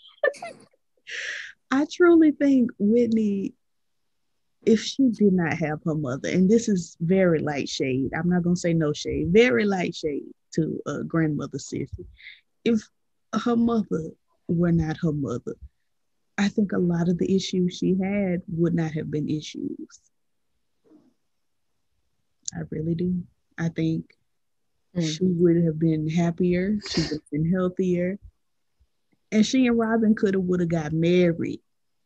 I truly think Whitney, if she did not have her mother, and this is very light shade, I'm not going to say no shade, very light shade to uh, grandmother Sissy. If her mother were not her mother, I think a lot of the issues she had would not have been issues. I really do. I think mm. she would have been happier. She would have been healthier. And she and Robin could have would have got married.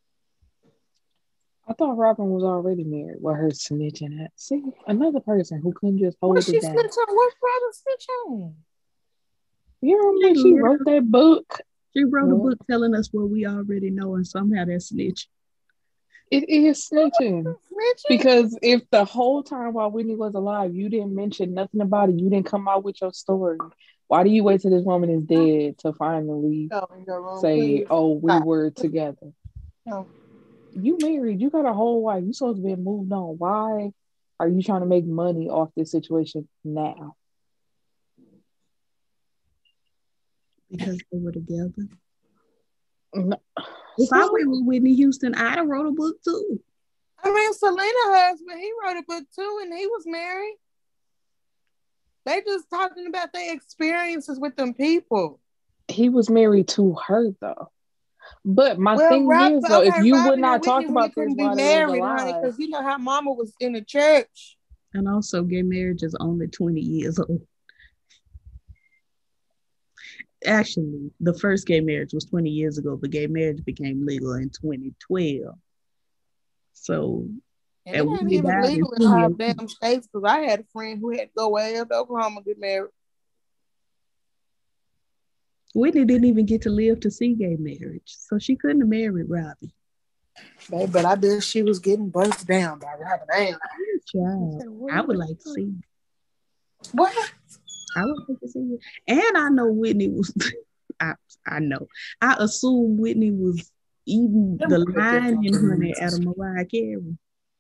I thought Robin was already married with her snitching at. See, another person who couldn't just hold what it she down. Snitch on? What Robin snitch on? You remember she wrote that book? She wrote what? a book telling us what we already know, and somehow that's snitch. It is snitching. snitching. Because if the whole time while Whitney was alive, you didn't mention nothing about it, you didn't come out with your story. Why do you wait till this woman is dead to finally oh, say, please. oh, we Stop. were together? No. You married, you got a whole wife, you supposed to be moved on. Why are you trying to make money off this situation now? Because they were together. No. If I went with Whitney Houston, I'd have wrote a book too. I mean, Selena husband, he wrote a book too, and he was married. They just talking about their experiences with them people. He was married to her though. But my well, thing Rob, is though, okay, if you Robin would not talk about this this be while married, they was alive, because you know how Mama was in the church. And also, gay marriage is only twenty years old. Actually, the first gay marriage was twenty years ago, but gay marriage became legal in twenty twelve. So, and it ain't even legal in five damn states because I had a friend who had to go way up to Oklahoma to get married. Whitney didn't even get to live to see gay marriage, so she couldn't have married Robbie. Babe, but I bet she was getting buzzed down by Robbie. I ain't Child, I would like to see. What? I would like to see it. And I know Whitney was, I, I know. I assume Whitney was eating the line in Honey out of Mariah Carey.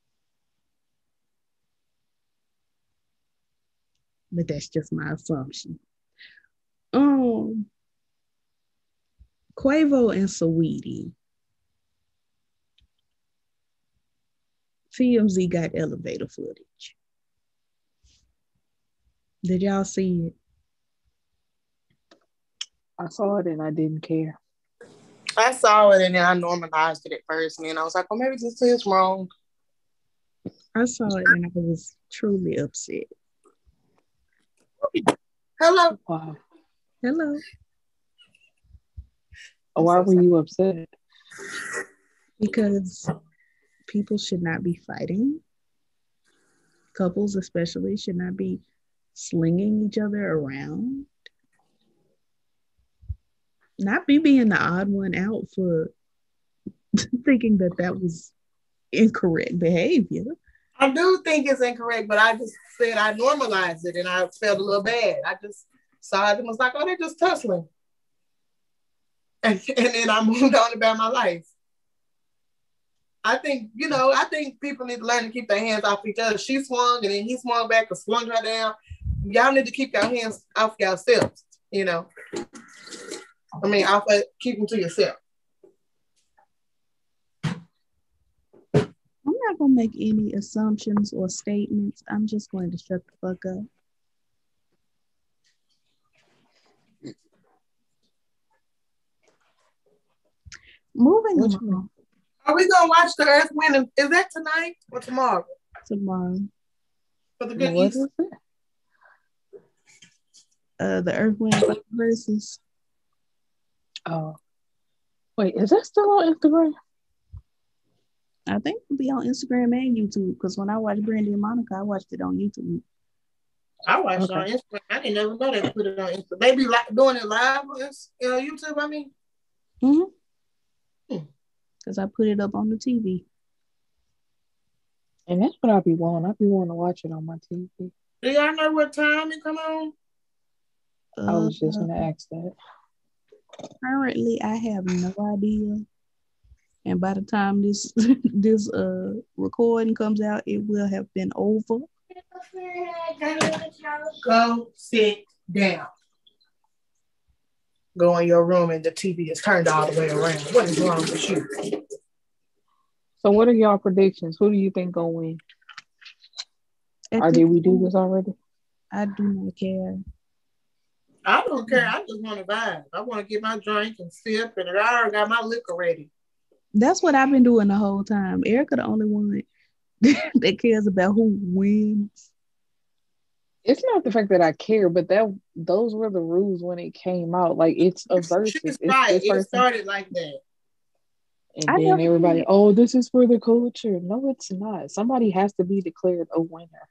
But that's just my assumption. Um, Quavo and Saweetie. T M Z got elevator footage. Did y'all see it? I saw it and I didn't care. I saw it and then I normalized it at first, and then I was like, well, maybe this is wrong. I saw it and I was truly upset. Hello. Wow. Hello. Why were you upset? Because people should not be fighting couples especially should not be slinging each other around. Not me being the odd one out for thinking that that was incorrect behavior. I do think it's incorrect, but I just said I normalized it and I felt a little bad. I just saw it and was like, oh, they're just tussling. And, and then I moved on about my life. I think, you know, I think people need to learn to keep their hands off each other. She swung and then he swung back and swung her down. Y'all need to keep your hands off yourselves, you know. I mean, off of, keep them to yourself. I'm not going to make any assumptions or statements. I'm just going to shut the fuck up. Moving Which along. one? Are we going to watch the Earth, Wind, and is that tonight or tomorrow? Tomorrow. For the good What East? is it? Uh, the Earth, Wind, and Fire versus. Oh. Wait, is that still on Instagram? I think it'll be on Instagram and YouTube because when I watched Brandy and Monica, I watched it on YouTube. I watched Okay. it on Instagram. I didn't never know they put it on Instagram. They be like doing it live on you know, YouTube, I mean. Mm-hmm. Hmm. Because I put it up on the T V. And that's what I be wanting. I be wanting to watch it on my T V. Do y'all know what time it come on? I was just Uh, gonna ask that. Currently, I have no idea. And by the time this this uh recording comes out, it will have been over. Go sit down. Go in your room and the T V is turned all the way around. What is wrong with you? So what are y'all predictions? Who do you think gonna win? At Or this did we do point, this already? I do not care. I don't care. I just want to vibe. I want to get my drink and sip, and I already got my liquor ready. That's what I've been doing the whole time. Erica, the only one that cares about who wins. It's not the fact that I care, but that those were the rules when it came out. Like it's a versus. She's It's right. this It person. started like that. And I then never everybody, did. oh, this is for the culture. No, it's not. Somebody has to be declared a winner.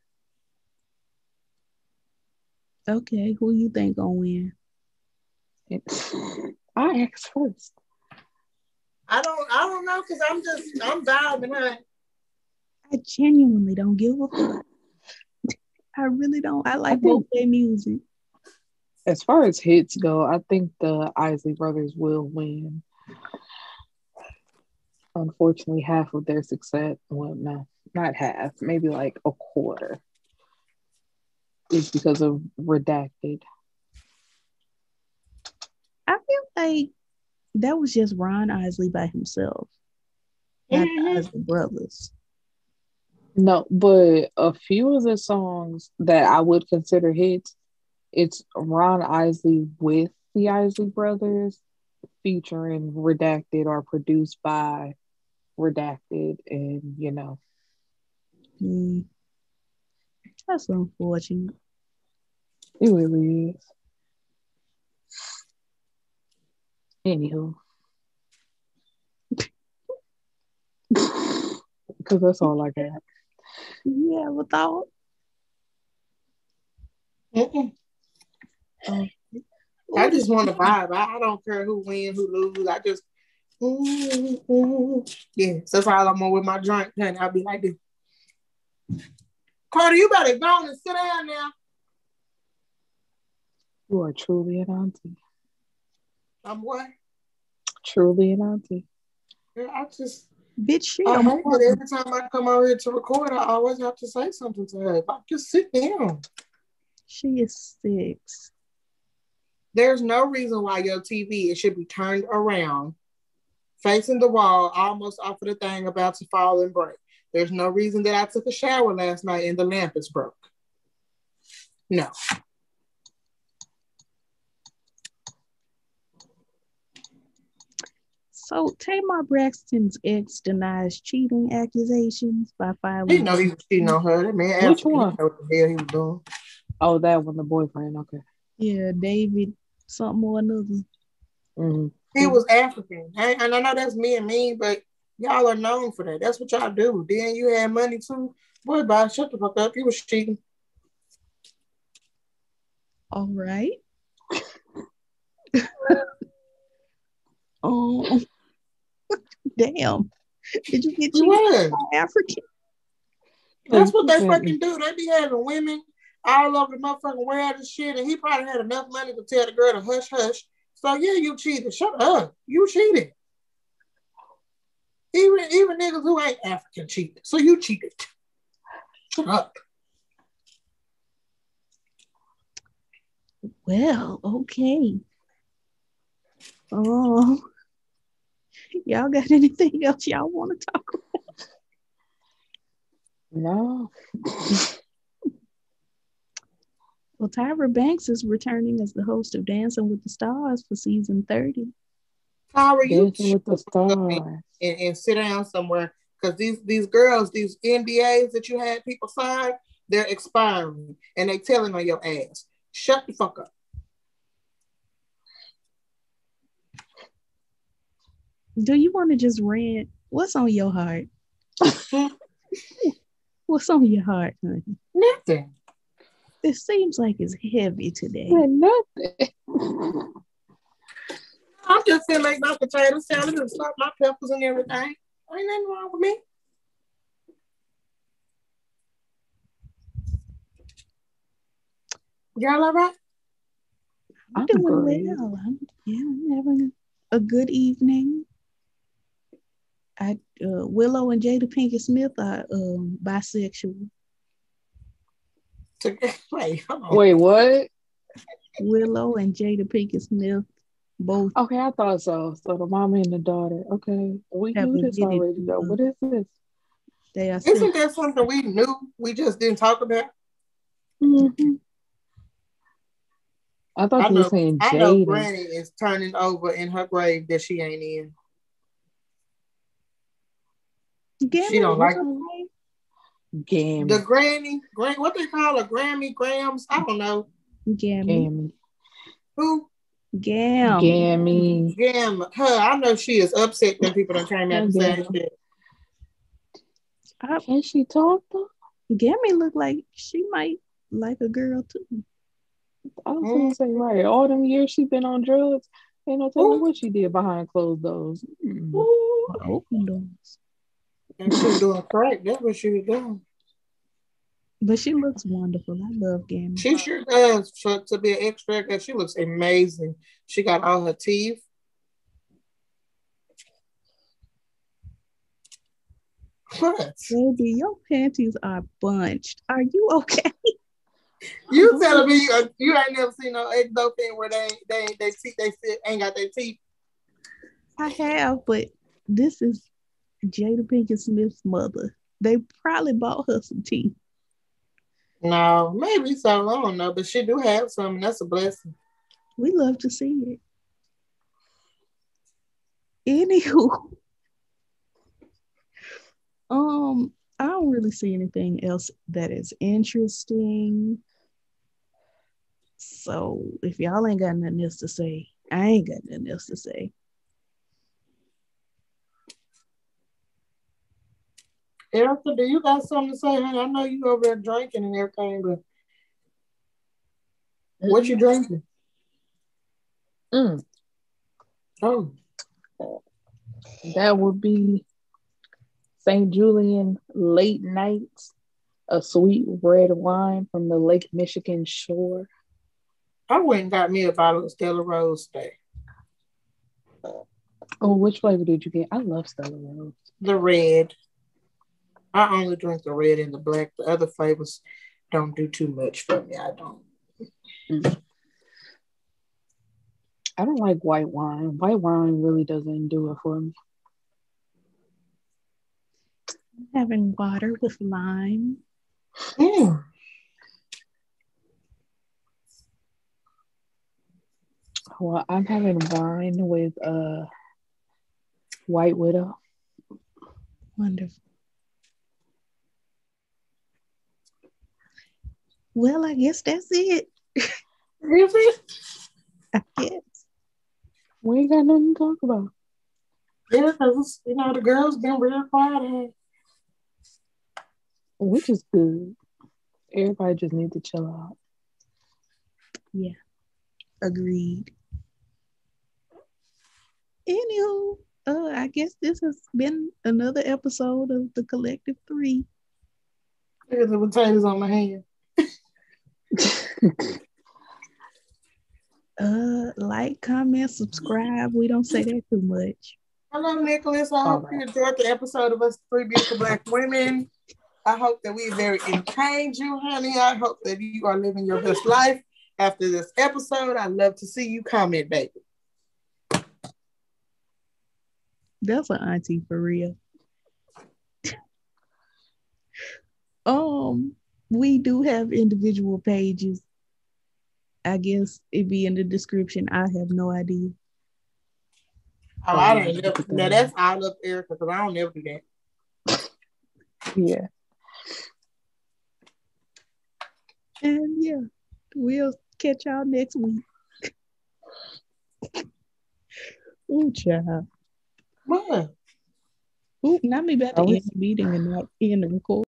Okay, who you think gonna win? It's, I asked first. I don't. I don't know because I'm just. I'm vibing. Huh? I genuinely don't give a fuck. I really don't. I like I think- both their music. As far as hits go, I think the Isley Brothers will win. Unfortunately, half of their success, well, no, not half, maybe like a quarter, is because of Redacted. I feel like that was just Ron Isley by himself, not Mhm. the Isley brothers. No, but a few of the songs that I would consider hits, it's Ron Isley with the Isley Brothers featuring Redacted or produced by Redacted, and you know. Mm. That's unfortunate. It really is. Anywho. Because that's all I got. You ever thought? Mm-mm. Oh, I just want to vibe. I, I don't care who wins, who loses. I just, mm, mm. yeah. So that's all I'm on with my drink. And I'll be like this. Carter, you better go on and sit down now. You are truly an auntie. I'm what? Truly an auntie. Yeah, I just, bitch, she I a hate mother. that every time I come out here to record, I always have to say something to her. Like, just sit down. She is six. There's no reason why your T V it should be turned around, facing the wall, almost off of the thing about to fall and break. There's no reason that I took a shower last night and the lamp is broke. No. So Tamar Braxton's ex denies cheating accusations by He filing. know he was cheating on her. That man Which asked him, he one? know what the hell he was doing. Oh, that one, the boyfriend. Okay. Yeah, David something or another. Mm-hmm. He was African. And and I know that's me and me, but y'all are known for that. That's what y'all do. Then you had money too. Boy, bye. Shut the fuck up. You was cheating. All right. Oh, damn. Did you get cheated by African? That's what they fucking do. They be having women all over the motherfucking world and shit, and he probably had enough money to tell the girl to hush, hush. So yeah, you cheated. Shut up. You cheated. Even even niggas who ain't African cheated. So you cheated. Shut up. Well, okay. Oh, y'all got anything else y'all want to talk about? No. Well, Tyra Banks is returning as the host of Dancing with the Stars for season thirty. Tyra, you Dancing with the Stars. And, and sit down somewhere, because these these girls, these N D As that you had people sign, they're expiring, and they telling on your ass. Shut the fuck up. Do you want to just rant? What's on your heart? What's on your heart, honey? Nothing. It seems like it's heavy today. Nothing. I'm just feeling like my potato salad and salt my peppers and everything. Ain't nothing wrong with me. Y'all all right? I'm doing well. I'm, yeah, I'm having a good evening. I uh, Willow and Jada Pinkett Smith are um, bisexual. Wait, Wait, what? Willow and Jada Pinkett Smith both. Okay, I thought so. So the mama and the daughter. Okay, we knew this already though. What is this? They are. Isn't that something we knew? We just didn't talk about. Mm-hmm. I thought I you know, were saying Jada. I know Granny is turning over in her grave that she ain't in. Gammy, she don't like Gammy. The Granny, Granny, what they call her, Grammy, Grams? I don't know. Gammy. Gammy. Who? Gam. Gammy. Gam. Her. I know she is upset when people don't came out and say shit. Can she talk though? Gammy look like she might like a girl too. I was gonna say, right, all them years she been on drugs, ain't no telling what she did behind closed doors. Mm. Open doors. And she was doing crack. That's what she was doing. But she looks wonderful. I love Gammy. She sure does. For, to be an extra, because she looks amazing. She got all her teeth. What? Baby, your panties are bunched. Are you okay? You telling me you, you ain't never seen no no thing where they they they teeth they sit, ain't got their teeth? I have, but this is Jada Pinkett Smith's mother. They probably bought her some teeth. No, maybe so. I don't know, but she do have some, and that's a blessing. We love to see it. Anywho, um, I don't really see anything else that is interesting. So if y'all ain't got nothing else to say, I ain't got nothing else to say. Erica, do you got something to say, honey? I know you over there drinking and everything, but what you drinking? Mm. Oh. That would be Saint Julian Late Nights, a sweet red wine from the Lake Michigan shore. I went and got me a bottle of Stella Rose today. Oh, which flavor did you get? I love Stella Rose. The red. I only drink the red and the black. The other flavors don't do too much for me. I don't. Mm. I don't like white wine. White wine really doesn't do it for me. Having water with lime. Mm. Well, I'm having wine with uh, White Widow. Wonderful. Well, I guess that's it. Is it? I guess. We ain't got nothing to talk about. Yeah, because, you know, the girls been real quiet. which is good. Everybody just need to chill out. Yeah, agreed. Anywho, uh, I guess this has been another episode of the Collective Three. Look at the potatoes on my hand. uh, like, comment, subscribe. We don't say that too much. Hello, Nicholas. I hope you enjoyed the episode of us three beautiful Black women. I hope that we very entertained you, honey. I hope that you are living your best life after this episode. I'd love to see you comment, baby. That's an auntie for real. um, we do have individual pages. I guess it'd be in the description. I have no idea. Oh, I don't know. No, that's all up Erica, because I don't ever do that. Yeah. And yeah, we'll catch y'all next week. Ooh, child. What? Ooh, not me about to end the meeting and not end the record.